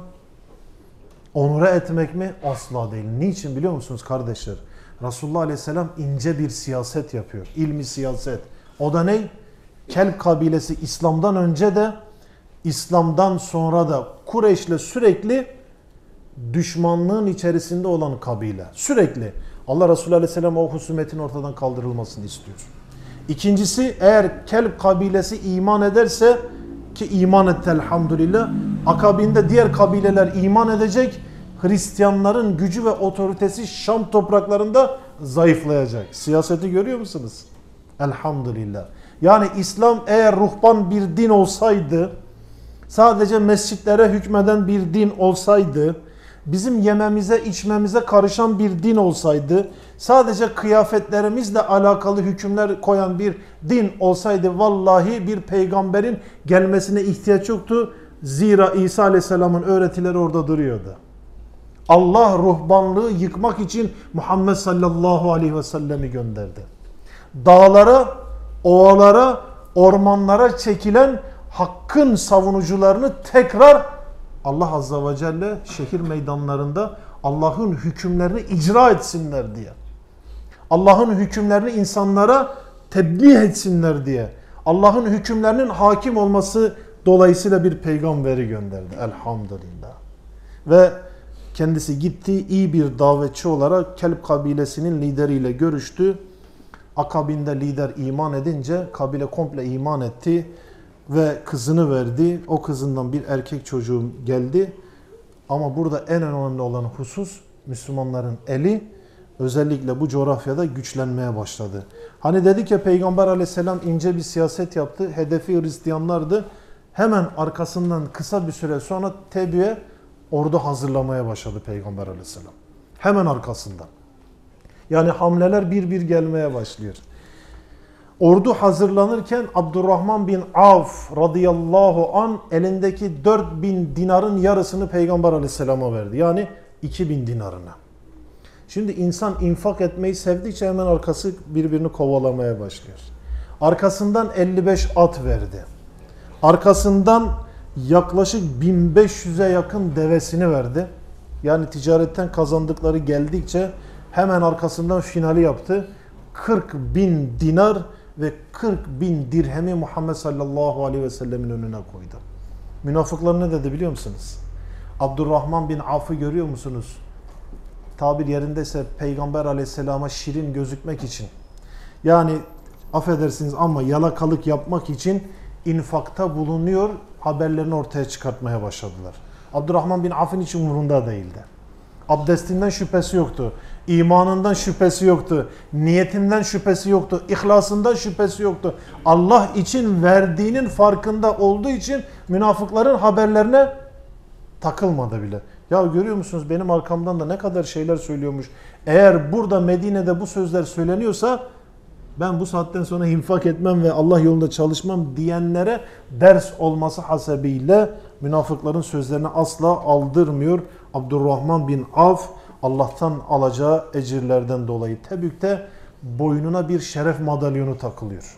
Onure etmek mi? Asla değil. Niçin biliyor musunuz kardeşler? Resulullah Aleyhisselam ince bir siyaset yapıyor. İlmi siyaset. O da ne? Kelp kabilesi İslam'dan önce de İslam'dan sonra da Kureyş'le sürekli düşmanlığın içerisinde olan kabile. Sürekli. Allah Resulü Aleyhisselam o husumetin ortadan kaldırılmasını istiyor. İkincisi, eğer Kelp kabilesi iman ederse, ki iman etti elhamdülillah, akabinde diğer kabileler iman edecek, Hristiyanların gücü ve otoritesi Şam topraklarında zayıflayacak. Siyaseti görüyor musunuz? Elhamdülillah. Yani İslam eğer ruhban bir din olsaydı, sadece mescitlere hükmeden bir din olsaydı, bizim yememize içmemize karışan bir din olsaydı, sadece kıyafetlerimizle alakalı hükümler koyan bir din olsaydı, vallahi bir peygamberin gelmesine ihtiyaç yoktu. Zira İsa Aleyhisselam'ın öğretileri orada duruyordu. Allah ruhbanlığı yıkmak için Muhammed sallallahu aleyhi ve sellem'i gönderdi. Dağlara, ovalara, ormanlara çekilen hakkın savunucularını tekrar Allah Azze ve Celle şehir meydanlarında Allah'ın hükümlerini icra etsinler diye. Allah'ın hükümlerini insanlara tebliğ etsinler diye. Allah'ın hükümlerinin hakim olması dolayısıyla bir peygamberi gönderdi. Elhamdülillah. Ve kendisi gitti, iyi bir davetçi olarak Kelp kabilesinin lideriyle görüştü. Akabinde lider iman edince kabile komple iman etti ve kızını verdi. O kızından bir erkek çocuğu geldi. Ama burada en önemli olan husus Müslümanların eli özellikle bu coğrafyada güçlenmeye başladı. Hani dedik ya Peygamber Aleyhisselam ince bir siyaset yaptı. Hedefi Hristiyanlardı. Hemen arkasından kısa bir süre sonra Tebük'e ordu hazırlamaya başladı Peygamber aleyhisselam. Hemen arkasından. Yani hamleler bir bir gelmeye başlıyor. Ordu hazırlanırken Abdurrahman bin Avf radıyallahu an elindeki dört bin dinarın yarısını Peygamber aleyhisselama verdi. Yani iki bin dinarını. Şimdi insan infak etmeyi sevdikçe hemen arkası birbirini kovalamaya başlıyor. Arkasından elli beş at verdi. Arkasından yaklaşık bin beş yüze yakın devesini verdi. Yani ticaretten kazandıkları geldikçe hemen arkasından finali yaptı. kırk bin dinar ve kırk bin dirhemi Muhammed sallallahu aleyhi ve sellemin önüne koydu. Münafıklar ne dedi biliyor musunuz? Abdurrahman bin Avf'ı görüyor musunuz? Tabir yerindeyse Peygamber aleyhisselama şirin gözükmek için. Yani affedersiniz ama yalakalık yapmak için infakta bulunuyor, haberlerini ortaya çıkartmaya başladılar. Abdurrahman bin Avf'ın hiç umurunda değildi. Abdestinden şüphesi yoktu. İmanından şüphesi yoktu. Niyetinden şüphesi yoktu. İhlasından şüphesi yoktu. Allah için verdiğinin farkında olduğu için münafıkların haberlerine takılmadı bile. Ya görüyor musunuz benim arkamdan da ne kadar şeyler söylüyormuş. Eğer burada Medine'de bu sözler söyleniyorsa ben bu saatten sonra infak etmem ve Allah yolunda çalışmam diyenlere ders olması hasebiyle münafıkların sözlerini asla aldırmıyor. Abdurrahman bin Avf Allah'tan alacağı ecirlerden dolayı Tebük'te boynuna bir şeref madalyonu takılıyor.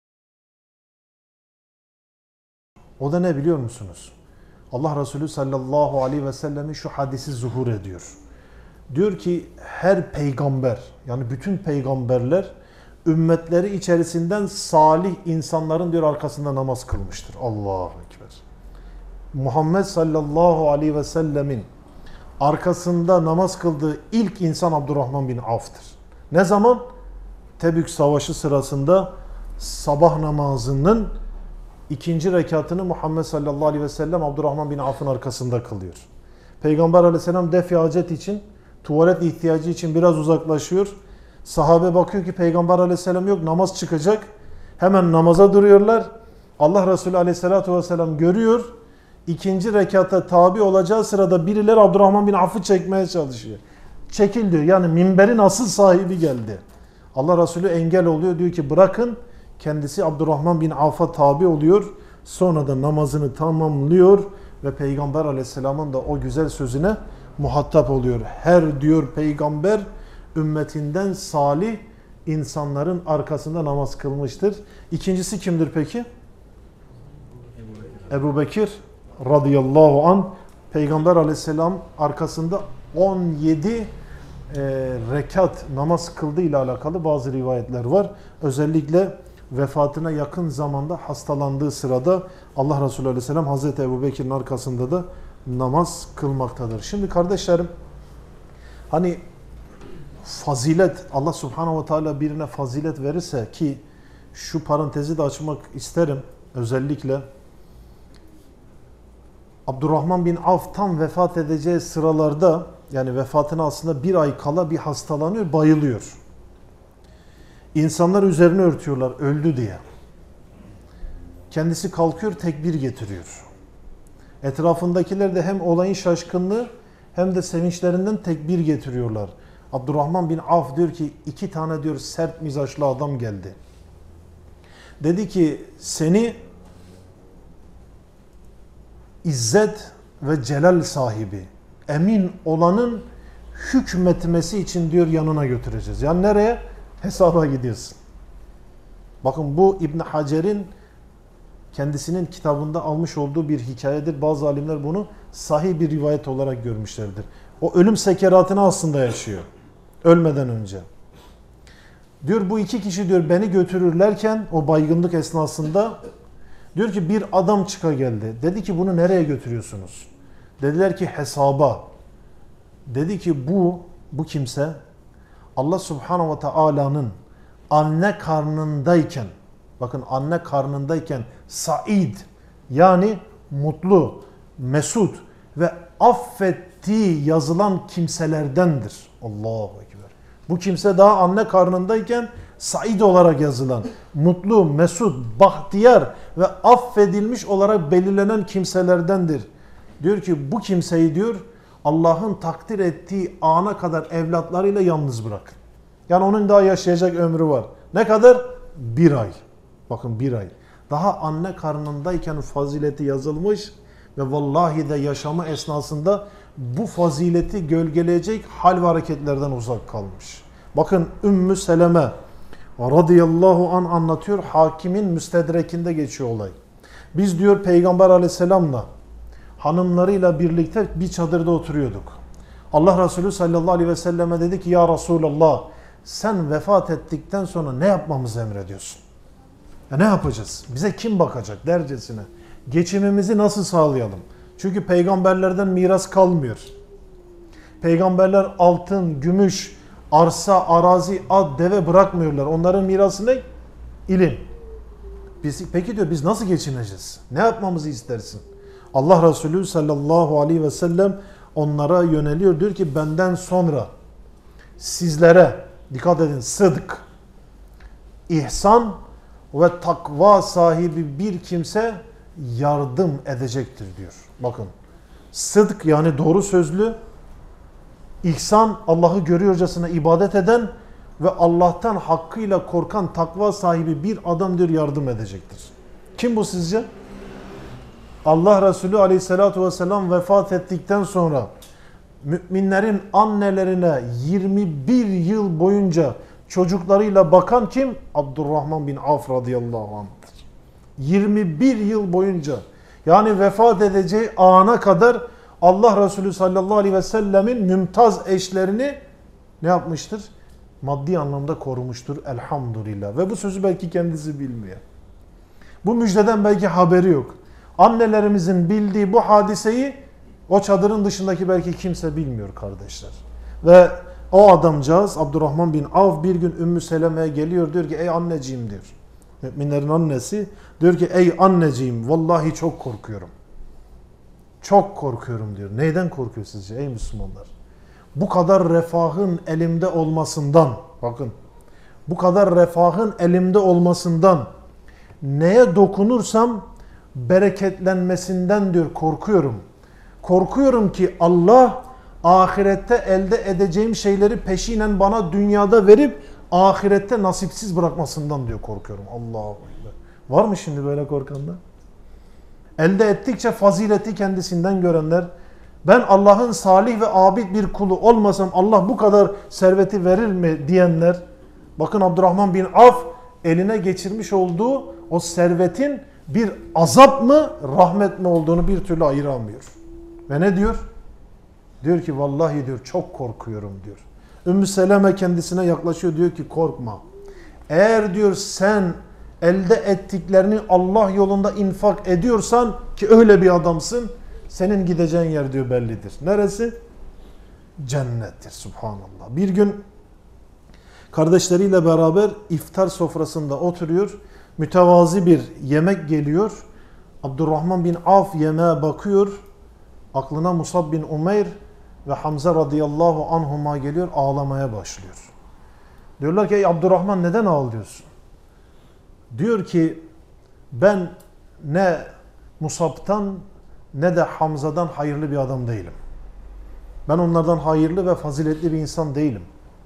O da ne biliyor musunuz? Allah Resulü sallallahu aleyhi ve sellemin şu hadisi zuhur ediyor. Diyor ki her peygamber yani bütün peygamberler ümmetleri içerisinden salih insanların diyor arkasında namaz kılmıştır. Allahu Ekber. Muhammed sallallahu aleyhi ve sellemin arkasında namaz kıldığı ilk insan Abdurrahman bin Avf'tır. Ne zaman? Tebük Savaşı sırasında sabah namazının ikinci rekatını Muhammed sallallahu aleyhi ve sellem Abdurrahman bin Avf'ın arkasında kılıyor. Peygamber aleyhisselam def-i hacet için, tuvalet ihtiyacı için biraz uzaklaşıyor. Sahabe bakıyor ki Peygamber aleyhisselam yok, namaz çıkacak. Hemen namaza duruyorlar. Allah Resulü aleyhissalatu vesselam görüyor. İkinci rekata tabi olacağı sırada birileri Abdurrahman bin Avf'ı çekmeye çalışıyor. Çekil diyor. Yani minberin asıl sahibi geldi. Allah Resulü engel oluyor. Diyor ki bırakın. Kendisi Abdurrahman bin Avf'a tabi oluyor. Sonra da namazını tamamlıyor. Ve Peygamber aleyhisselamın da o güzel sözüne muhatap oluyor. Her diyor peygamber ümmetinden salih insanların arkasında namaz kılmıştır. İkincisi kimdir peki? Ebu Bekir radıyallahu anh Peygamber aleyhisselam arkasında on yedi e, rekat namaz kıldığı ile alakalı bazı rivayetler var. Özellikle vefatına yakın zamanda hastalandığı sırada Allah Resulü aleyhisselam Hazreti Ebu Bekir'in arkasında da namaz kılmaktadır. Şimdi kardeşlerim hani fazilet Allah subhanahu ve teala birine fazilet verirse ki şu parantezi de açmak isterim özellikle Abdurrahman bin Avf tam vefat edeceği sıralarda yani vefatına aslında bir ay kala bir hastalanıyor, bayılıyor. İnsanlar üzerine örtüyorlar öldü diye. Kendisi kalkıyor, tekbir getiriyor. Etrafındakiler de hem olayın şaşkınlığı hem de sevinçlerinden tekbir getiriyorlar. Abdurrahman bin Avf diyor ki iki tane diyor sert mizaçlı adam geldi. Dedi ki seni İzzet ve celal sahibi, emin olanın hükmetmesi için diyor yanına götüreceğiz. Yani nereye? Hesaba gidiyorsun. Bakın bu İbn Hacer'in kendisinin kitabında almış olduğu bir hikayedir. Bazı alimler bunu sahih bir rivayet olarak görmüşlerdir. O ölüm sekeratını aslında yaşıyor. Ölmeden önce. Diyor bu iki kişi diyor beni götürürlerken o baygınlık esnasında diyor ki bir adam çıka geldi. Dedi ki bunu nereye götürüyorsunuz? Dediler ki hesaba. Dedi ki bu bu kimse Allah Subhanahu ve Taala'nın anne karnındayken bakın anne karnındayken said yani mutlu, mesut ve affettiği yazılan kimselerdendir. Allahu Ekber. Bu kimse daha anne karnındayken said olarak yazılan, mutlu, mesut, bahtiyar ve affedilmiş olarak belirlenen kimselerdendir. Diyor ki bu kimseyi diyor Allah'ın takdir ettiği ana kadar evlatlarıyla yalnız bırakın. Yani onun daha yaşayacak ömrü var. Ne kadar? Bir ay. Bakın bir ay. Daha anne karnındayken fazileti yazılmış ve vallahi de yaşamı esnasında bu fazileti gölgeleyecek hal ve hareketlerden uzak kalmış. Bakın Ümmü Seleme radıyallahu an anlatıyor. Hakimin müstedrekinde geçiyor olay. Biz diyor Peygamber aleyhisselamla hanımlarıyla birlikte bir çadırda oturuyorduk. Allah Resulü sallallahu aleyhi ve selleme dedi ki ya Resulallah sen vefat ettikten sonra ne yapmamızı emrediyorsun? Ya ne yapacağız? Bize kim bakacak dercesine? Geçimimizi nasıl sağlayalım? Çünkü peygamberlerden miras kalmıyor. Peygamberler altın, gümüş, arsa, arazi, at, deve bırakmıyorlar. Onların mirası ne? İlim. Biz, peki diyor biz nasıl geçineceğiz? Ne yapmamızı istersin? Allah Resulü sallallahu aleyhi ve sellem onlara yöneliyor. Diyor ki benden sonra sizlere dikkat edin sıdk, ihsan ve takva sahibi bir kimse yardım edecektir diyor. Bakın sıdk yani doğru sözlü, ihsan Allah'ı görüyorcasına ibadet eden ve Allah'tan hakkıyla korkan takva sahibi bir adam diyor yardım edecektir. Kim bu sizce? Allah Resulü aleyhissalatu vesselam vefat ettikten sonra müminlerin annelerine yirmi bir yıl boyunca çocuklarıyla bakan kim? Abdurrahman bin Avf radıyallahu anh'tır. yirmi bir yıl boyunca yani vefat edeceği ana kadar Allah Resulü sallallahu aleyhi ve sellemin mümtaz eşlerini ne yapmıştır? Maddi anlamda korumuştur elhamdülillah. Ve bu sözü belki kendisi bilmiyor. Bu müjdeden belki haberi yok. Annelerimizin bildiği bu hadiseyi o çadırın dışındaki belki kimse bilmiyor kardeşler. Ve o adamcağız Abdurrahman bin Avf bir gün Ümmü Seleme'ye geliyor diyor ki ey anneciğim diyor. Müminlerin annesi diyor ki ey anneciğim vallahi çok korkuyorum. Çok korkuyorum diyor. Neyden korkuyor sizce ey Müslümanlar? Bu kadar refahın elimde olmasından bakın bu kadar refahın elimde olmasından neye dokunursam bereketlenmesinden diyor korkuyorum. Korkuyorum ki Allah ahirette elde edeceğim şeyleri peşinen bana dünyada verip ahirette nasipsiz bırakmasından diyor korkuyorum. Allahu Ekber. Var mı şimdi böyle korkanlar? Elde ettikçe fazileti kendisinden görenler, ben Allah'ın salih ve abid bir kulu olmasam Allah bu kadar serveti verir mi diyenler, bakın Abdurrahman bin Avf eline geçirmiş olduğu o servetin bir azap mı rahmet mi olduğunu bir türlü ayıramıyor. Ve ne diyor? Diyor ki vallahi diyor çok korkuyorum diyor. Ümmü Seleme kendisine yaklaşıyor diyor ki korkma. Eğer diyor sen elde ettiklerini Allah yolunda infak ediyorsan ki öyle bir adamsın senin gideceğin yer diyor bellidir. Neresi? Cennettir subhanallah. Bir gün kardeşleriyle beraber iftar sofrasında oturuyor. Mütevazi bir yemek geliyor. Abdurrahman bin Avf yemeğe bakıyor. Aklına Musab bin Umeyr ve Hamza radıyallahu anhuma geliyor. Ağlamaya başlıyor. Diyorlar ki ey Abdurrahman neden ağlıyorsun? Diyor ki ben ne Musab'tan ne de Hamza'dan hayırlı bir adam değilim. Ben onlardan hayırlı ve faziletli bir insan değilim.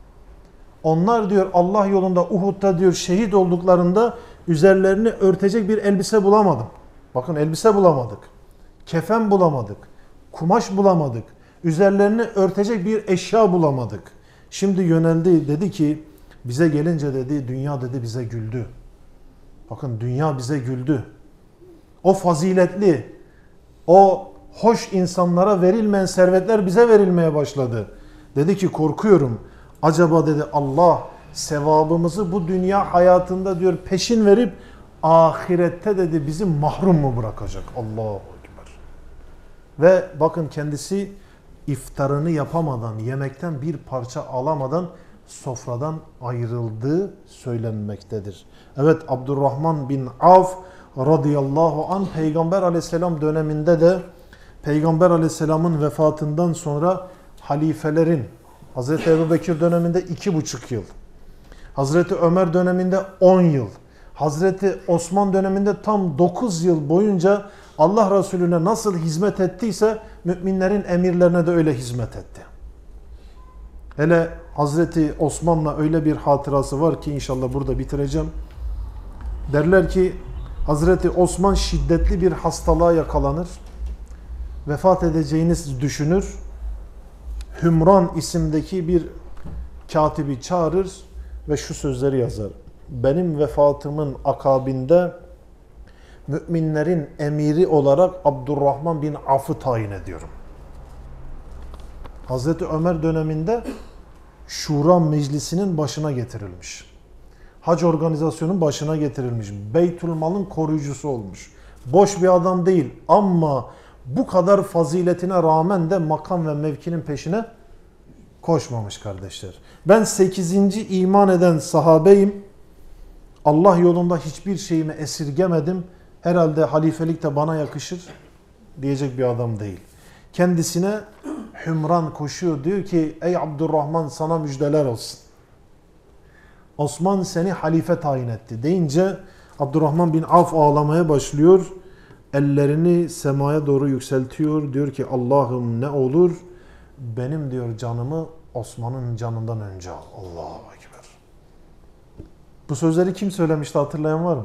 Onlar diyor Allah yolunda Uhud'da diyor şehit olduklarında üzerlerini örtecek bir elbise bulamadım. Bakın elbise bulamadık. Kefen bulamadık. Kumaş bulamadık. Üzerlerini örtecek bir eşya bulamadık. Şimdi yöneldi dedi ki bize gelince dedi dünya dedi bize güldü. Bakın dünya bize güldü. O faziletli, o hoş insanlara verilmeyen servetler bize verilmeye başladı. Dedi ki korkuyorum. Acaba dedi Allah sevabımızı bu dünya hayatında diyor peşin verip ahirette dedi bizi mahrum mu bırakacak? Allahu Ekber. Ve bakın kendisi iftarını yapamadan, yemekten bir parça alamadan sofradan ayrıldığı söylenmektedir. Evet Abdurrahman bin Avf radıyallahu anh Peygamber aleyhisselam döneminde de Peygamber aleyhisselamın vefatından sonra halifelerin Hazreti Ebubekir döneminde iki buçuk yıl Hazreti Ömer döneminde on yıl. Hazreti Osman döneminde tam dokuz yıl boyunca Allah Resulüne nasıl hizmet ettiyse müminlerin emirlerine de öyle hizmet etti. Hele Hazreti Osman'la öyle bir hatırası var ki inşallah burada bitireceğim. Derler ki Hazreti Osman şiddetli bir hastalığa yakalanır. Vefat edeceğini düşünür. Hümran isimdeki bir katibi çağırır ve şu sözleri yazar. Benim vefatımın akabinde müminlerin emiri olarak Abdurrahman bin Avf'ı tayin ediyorum. Hazreti Ömer döneminde Şura Meclisi'nin başına getirilmiş. Hac organizasyonun başına getirilmiş. Beytülmal'ın koruyucusu olmuş. Boş bir adam değil ama bu kadar faziletine rağmen de makam ve mevkinin peşine koşmamış kardeşler. Ben sekizinci iman eden sahabeyim. Allah yolunda hiçbir şeyimi esirgemedim. Herhalde halifelik de bana yakışır diyecek bir adam değil. Kendisine Hümran koşuyor. Diyor ki ey Abdurrahman sana müjdeler olsun. Osman seni halife tayin etti deyince Abdurrahman bin Avf ağlamaya başlıyor. Ellerini semaya doğru yükseltiyor. Diyor ki Allah'ım ne olur benim diyor canımı Osman'ın canından önce al. Allahu Ekber. Bu sözleri kim söylemişti hatırlayan var mı?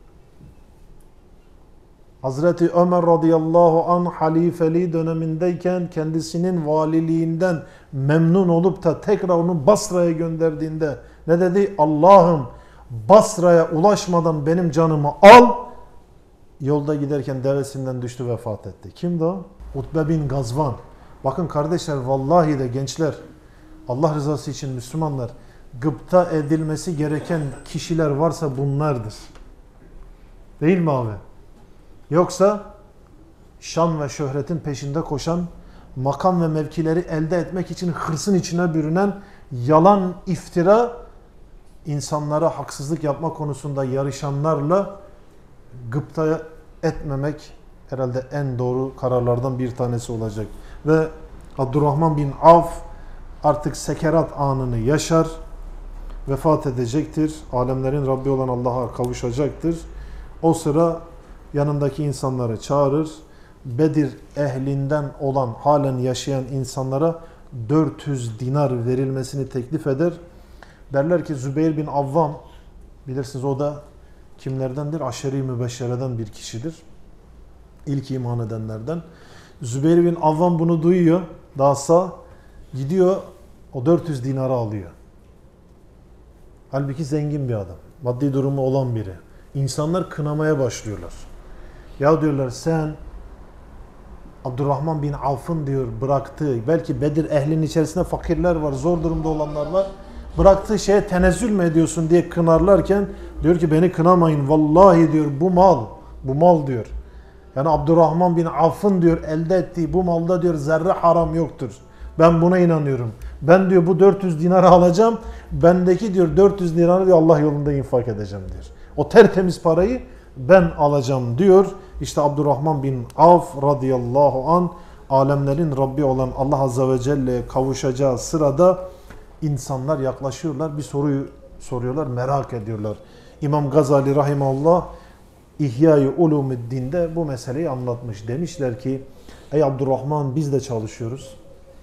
Hazreti Ömer radıyallahu anh halifeliği dönemindeyken kendisinin valiliğinden memnun olup da tekrar onu Basra'ya gönderdiğinde ne dedi? Allah'ım Basra'ya ulaşmadan benim canımı al. Yolda giderken devesinden düştü vefat etti. Kimdi o? Utbe bin Gazvan. Bakın kardeşler vallahi de gençler Allah rızası için Müslümanlar gıpta edilmesi gereken kişiler varsa bunlardır. Değil mi abi? Yoksa şan ve şöhretin peşinde koşan, makam ve mevkileri elde etmek için hırsın içine bürünen, yalan, iftira, insanlara haksızlık yapma konusunda yarışanlarla gıpta etmemek herhalde en doğru kararlardan bir tanesi olacak. Ve Abdurrahman bin Avf artık sekerat anını yaşar, vefat edecektir. Alemlerin Rabbi olan Allah'a kavuşacaktır. O sıra yanındaki insanları çağırır. Bedir ehlinden olan, halen yaşayan insanlara dört yüz dinar verilmesini teklif eder. Derler ki Zübeyir bin Avvam, bilirsiniz o da kimlerdendir? Aşeri mübeşşereden bir kişidir. İlk iman edenlerden. Zübeyir bin Avvam bunu duyuyor. Daha sağ gidiyor o dört yüz dinarı alıyor. Halbuki zengin bir adam. Maddi durumu olan biri. İnsanlar kınamaya başlıyorlar. Ya diyorlar sen Abdurrahman bin Avf'ın diyor bıraktığı, belki Bedir ehlinin içerisinde fakirler var, zor durumda olanlar var. Bıraktığı şeye tenezzül mü ediyorsun diye kınarlarken diyor ki beni kınamayın. Vallahi diyor bu mal, bu mal diyor. Yani Abdurrahman bin Avf'ın diyor elde ettiği bu malda diyor zerre haram yoktur. Ben buna inanıyorum. Ben diyor bu dört yüz dinarı alacağım. Bendeki diyor dört yüz dinarı diyor Allah yolunda infak edeceğim diyor. O tertemiz parayı ben alacağım diyor. İşte Abdurrahman bin Avf radıyallahu an alemlerin Rabbi olan Allah azze ve celle'ye kavuşacağı sırada insanlar yaklaşıyorlar. Bir soruyu soruyorlar, merak ediyorlar. İmam Gazali rahimahullah İhya-i Ulumuddin'de bu meseleyi anlatmış. Demişler ki ey Abdurrahman biz de çalışıyoruz.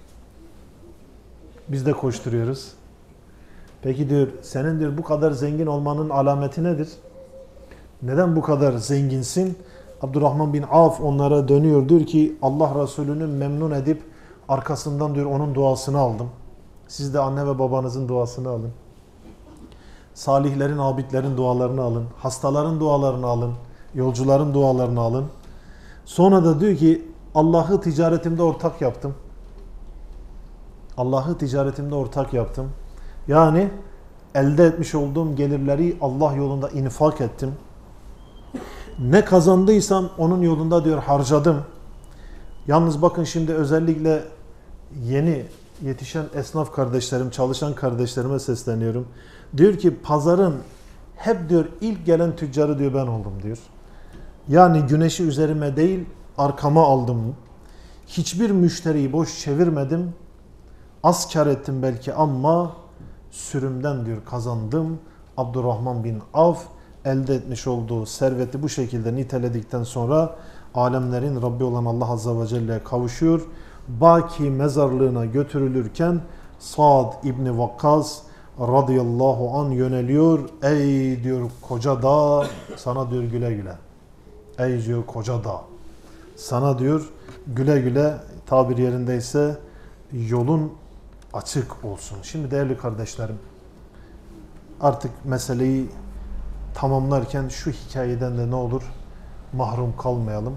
Biz de koşturuyoruz. Peki diyor senin diyor bu kadar zengin olmanın alameti nedir? Neden bu kadar zenginsin? Abdurrahman bin Avf onlara dönüyor. Diyor ki Allah Resulü'nü memnun edip arkasından diyor onun duasını aldım. Siz de anne ve babanızın duasını alın. Salihlerin, abidlerin dualarını alın. Hastaların dualarını alın. Yolcuların dualarını alın. Sonra da diyor ki Allah'ı ticaretimde ortak yaptım. Allah'ı ticaretimde ortak yaptım. Yani elde etmiş olduğum gelirleri Allah yolunda infak ettim. Ne kazandıysam onun yolunda diyor harcadım. Yalnız bakın şimdi özellikle yeni yetişen esnaf kardeşlerim, çalışan kardeşlerime sesleniyorum. Diyor ki pazarın hep diyor ilk gelen tüccarı diyor ben oldum diyor. Yani güneşi üzerime değil arkama aldım. Hiçbir müşteriyi boş çevirmedim. Az kar ettim belki ama sürümden diyor kazandım. Abdurrahman bin Avf elde etmiş olduğu serveti bu şekilde niteledikten sonra alemlerin Rabbi olan Allah Azze ve Celle'ye kavuşuyor. Baki mezarlığına götürülürken Sa'd İbni Vakkas radıyallahu an yöneliyor. Ey diyor koca dağ, sana diyor güle güle. Ey diyor koca dağ, sana diyor güle güle, tabir yerindeyse yolun açık olsun. Şimdi değerli kardeşlerim, artık meseleyi tamamlarken şu hikayeden de ne olur mahrum kalmayalım.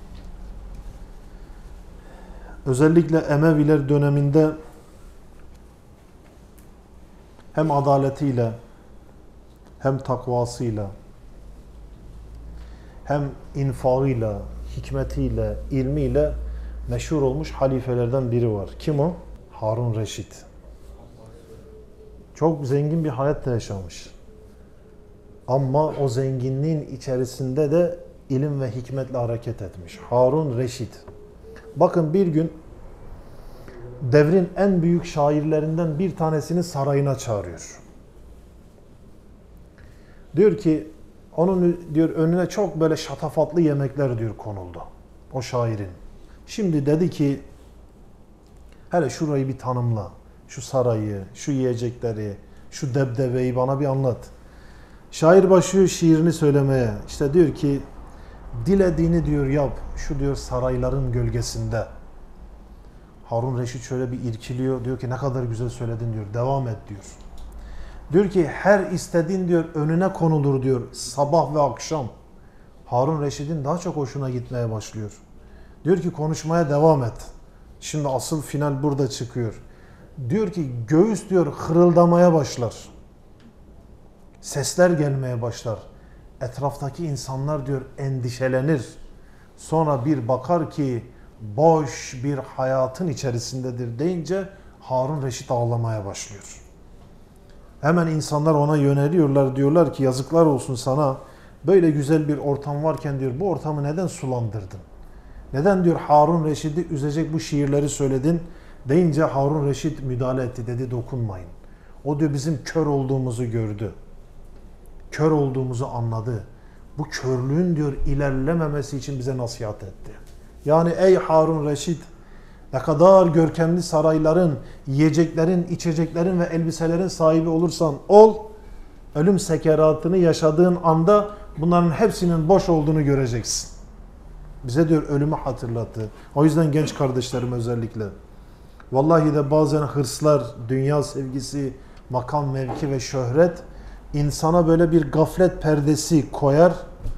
Özellikle Emeviler döneminde hem adaletiyle, hem takvasıyla, hem infakıyla, hikmetiyle, ilmiyle meşhur olmuş halifelerden biri var. Kim o? Harun Reşit. Çok zengin bir hayat yaşamış. Ama o zenginliğin içerisinde de ilim ve hikmetle hareket etmiş. Harun Reşit. Bakın bir gün devrin en büyük şairlerinden bir tanesini sarayına çağırıyor. Diyor ki onun diyor önüne çok böyle şatafatlı yemekler diyor konuldu. O şairin. Şimdi dedi ki hele şurayı bir tanımla. Şu sarayı, şu yiyecekleri, şu debdebeyi bana bir anlat. Şair başlıyor şiirini söylemeye. İşte diyor ki dilediğini diyor yap. Şu diyor sarayların gölgesinde. Harun Reşit şöyle bir irkiliyor. Diyor ki ne kadar güzel söyledin diyor. Devam et diyor. Diyor ki her istediğin diyor önüne konulur diyor. Sabah ve akşam. Harun Reşit'in daha çok hoşuna gitmeye başlıyor. Diyor ki konuşmaya devam et. Şimdi asıl final burada çıkıyor. Diyor ki göğüs diyor hırıldamaya başlar. Sesler gelmeye başlar. Etraftaki insanlar diyor endişelenir. Sonra bir bakar ki boş bir hayatın içerisindedir deyince Harun Reşit ağlamaya başlıyor. Hemen insanlar ona yöneliyorlar, diyorlar ki yazıklar olsun sana, böyle güzel bir ortam varken diyor bu ortamı neden sulandırdın? Neden diyor Harun Reşit'i üzecek bu şiirleri söyledin? Deyince Harun Reşit müdahale etti, dedi dokunmayın. O diyor bizim kör olduğumuzu gördü. Kör olduğumuzu anladı. Bu körlüğün diyor ilerlememesi için bize nasihat etti. Yani ey Harun Reşit, ne kadar görkemli sarayların, yiyeceklerin, içeceklerin ve elbiselerin sahibi olursan ol, ölüm sekeratını yaşadığın anda bunların hepsinin boş olduğunu göreceksin. Bize diyor ölümü hatırlattı. O yüzden genç kardeşlerim özellikle, vallahi de bazen hırslar, dünya sevgisi, makam, mevki ve şöhret insana böyle bir gaflet perdesi koyar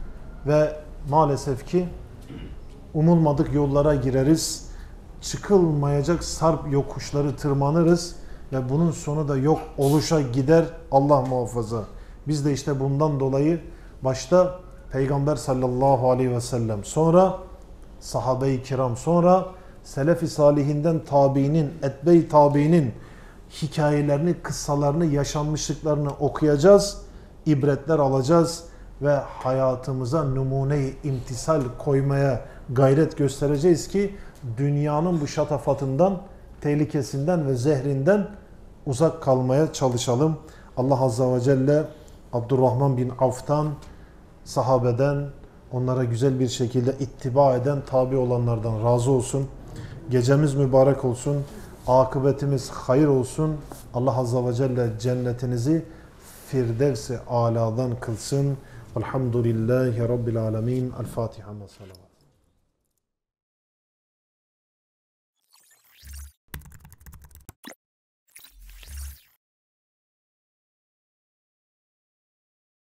ve maalesef ki umulmadık yollara gireriz. Çıkılmayacak sarp yokuşları tırmanırız ve bunun sonu da yok oluşa gider. Allah muhafaza. Biz de işte bundan dolayı başta Peygamber sallallahu aleyhi ve sellem, sonra sahabe-i kiram, sonra selef-i salihinden tabiinin, etbe-i tabiinin hikayelerini, kıssalarını, yaşanmışlıklarını okuyacağız, ibretler alacağız ve hayatımıza numune-i imtisal koymaya gayret göstereceğiz ki dünyanın bu şatafatından, tehlikesinden ve zehrinden uzak kalmaya çalışalım. Allah Azze ve Celle Abdurrahman bin Avf'tan, sahabeden, onlara güzel bir şekilde ittiba eden, tabi olanlardan razı olsun. Gecemiz mübarek olsun. Akıbetimiz hayır olsun. Allah Azze ve Celle cennetinizi Firdevs-i Ala'dan kılsın. Elhamdülillahi Rabbil Alemin. El Fatiha.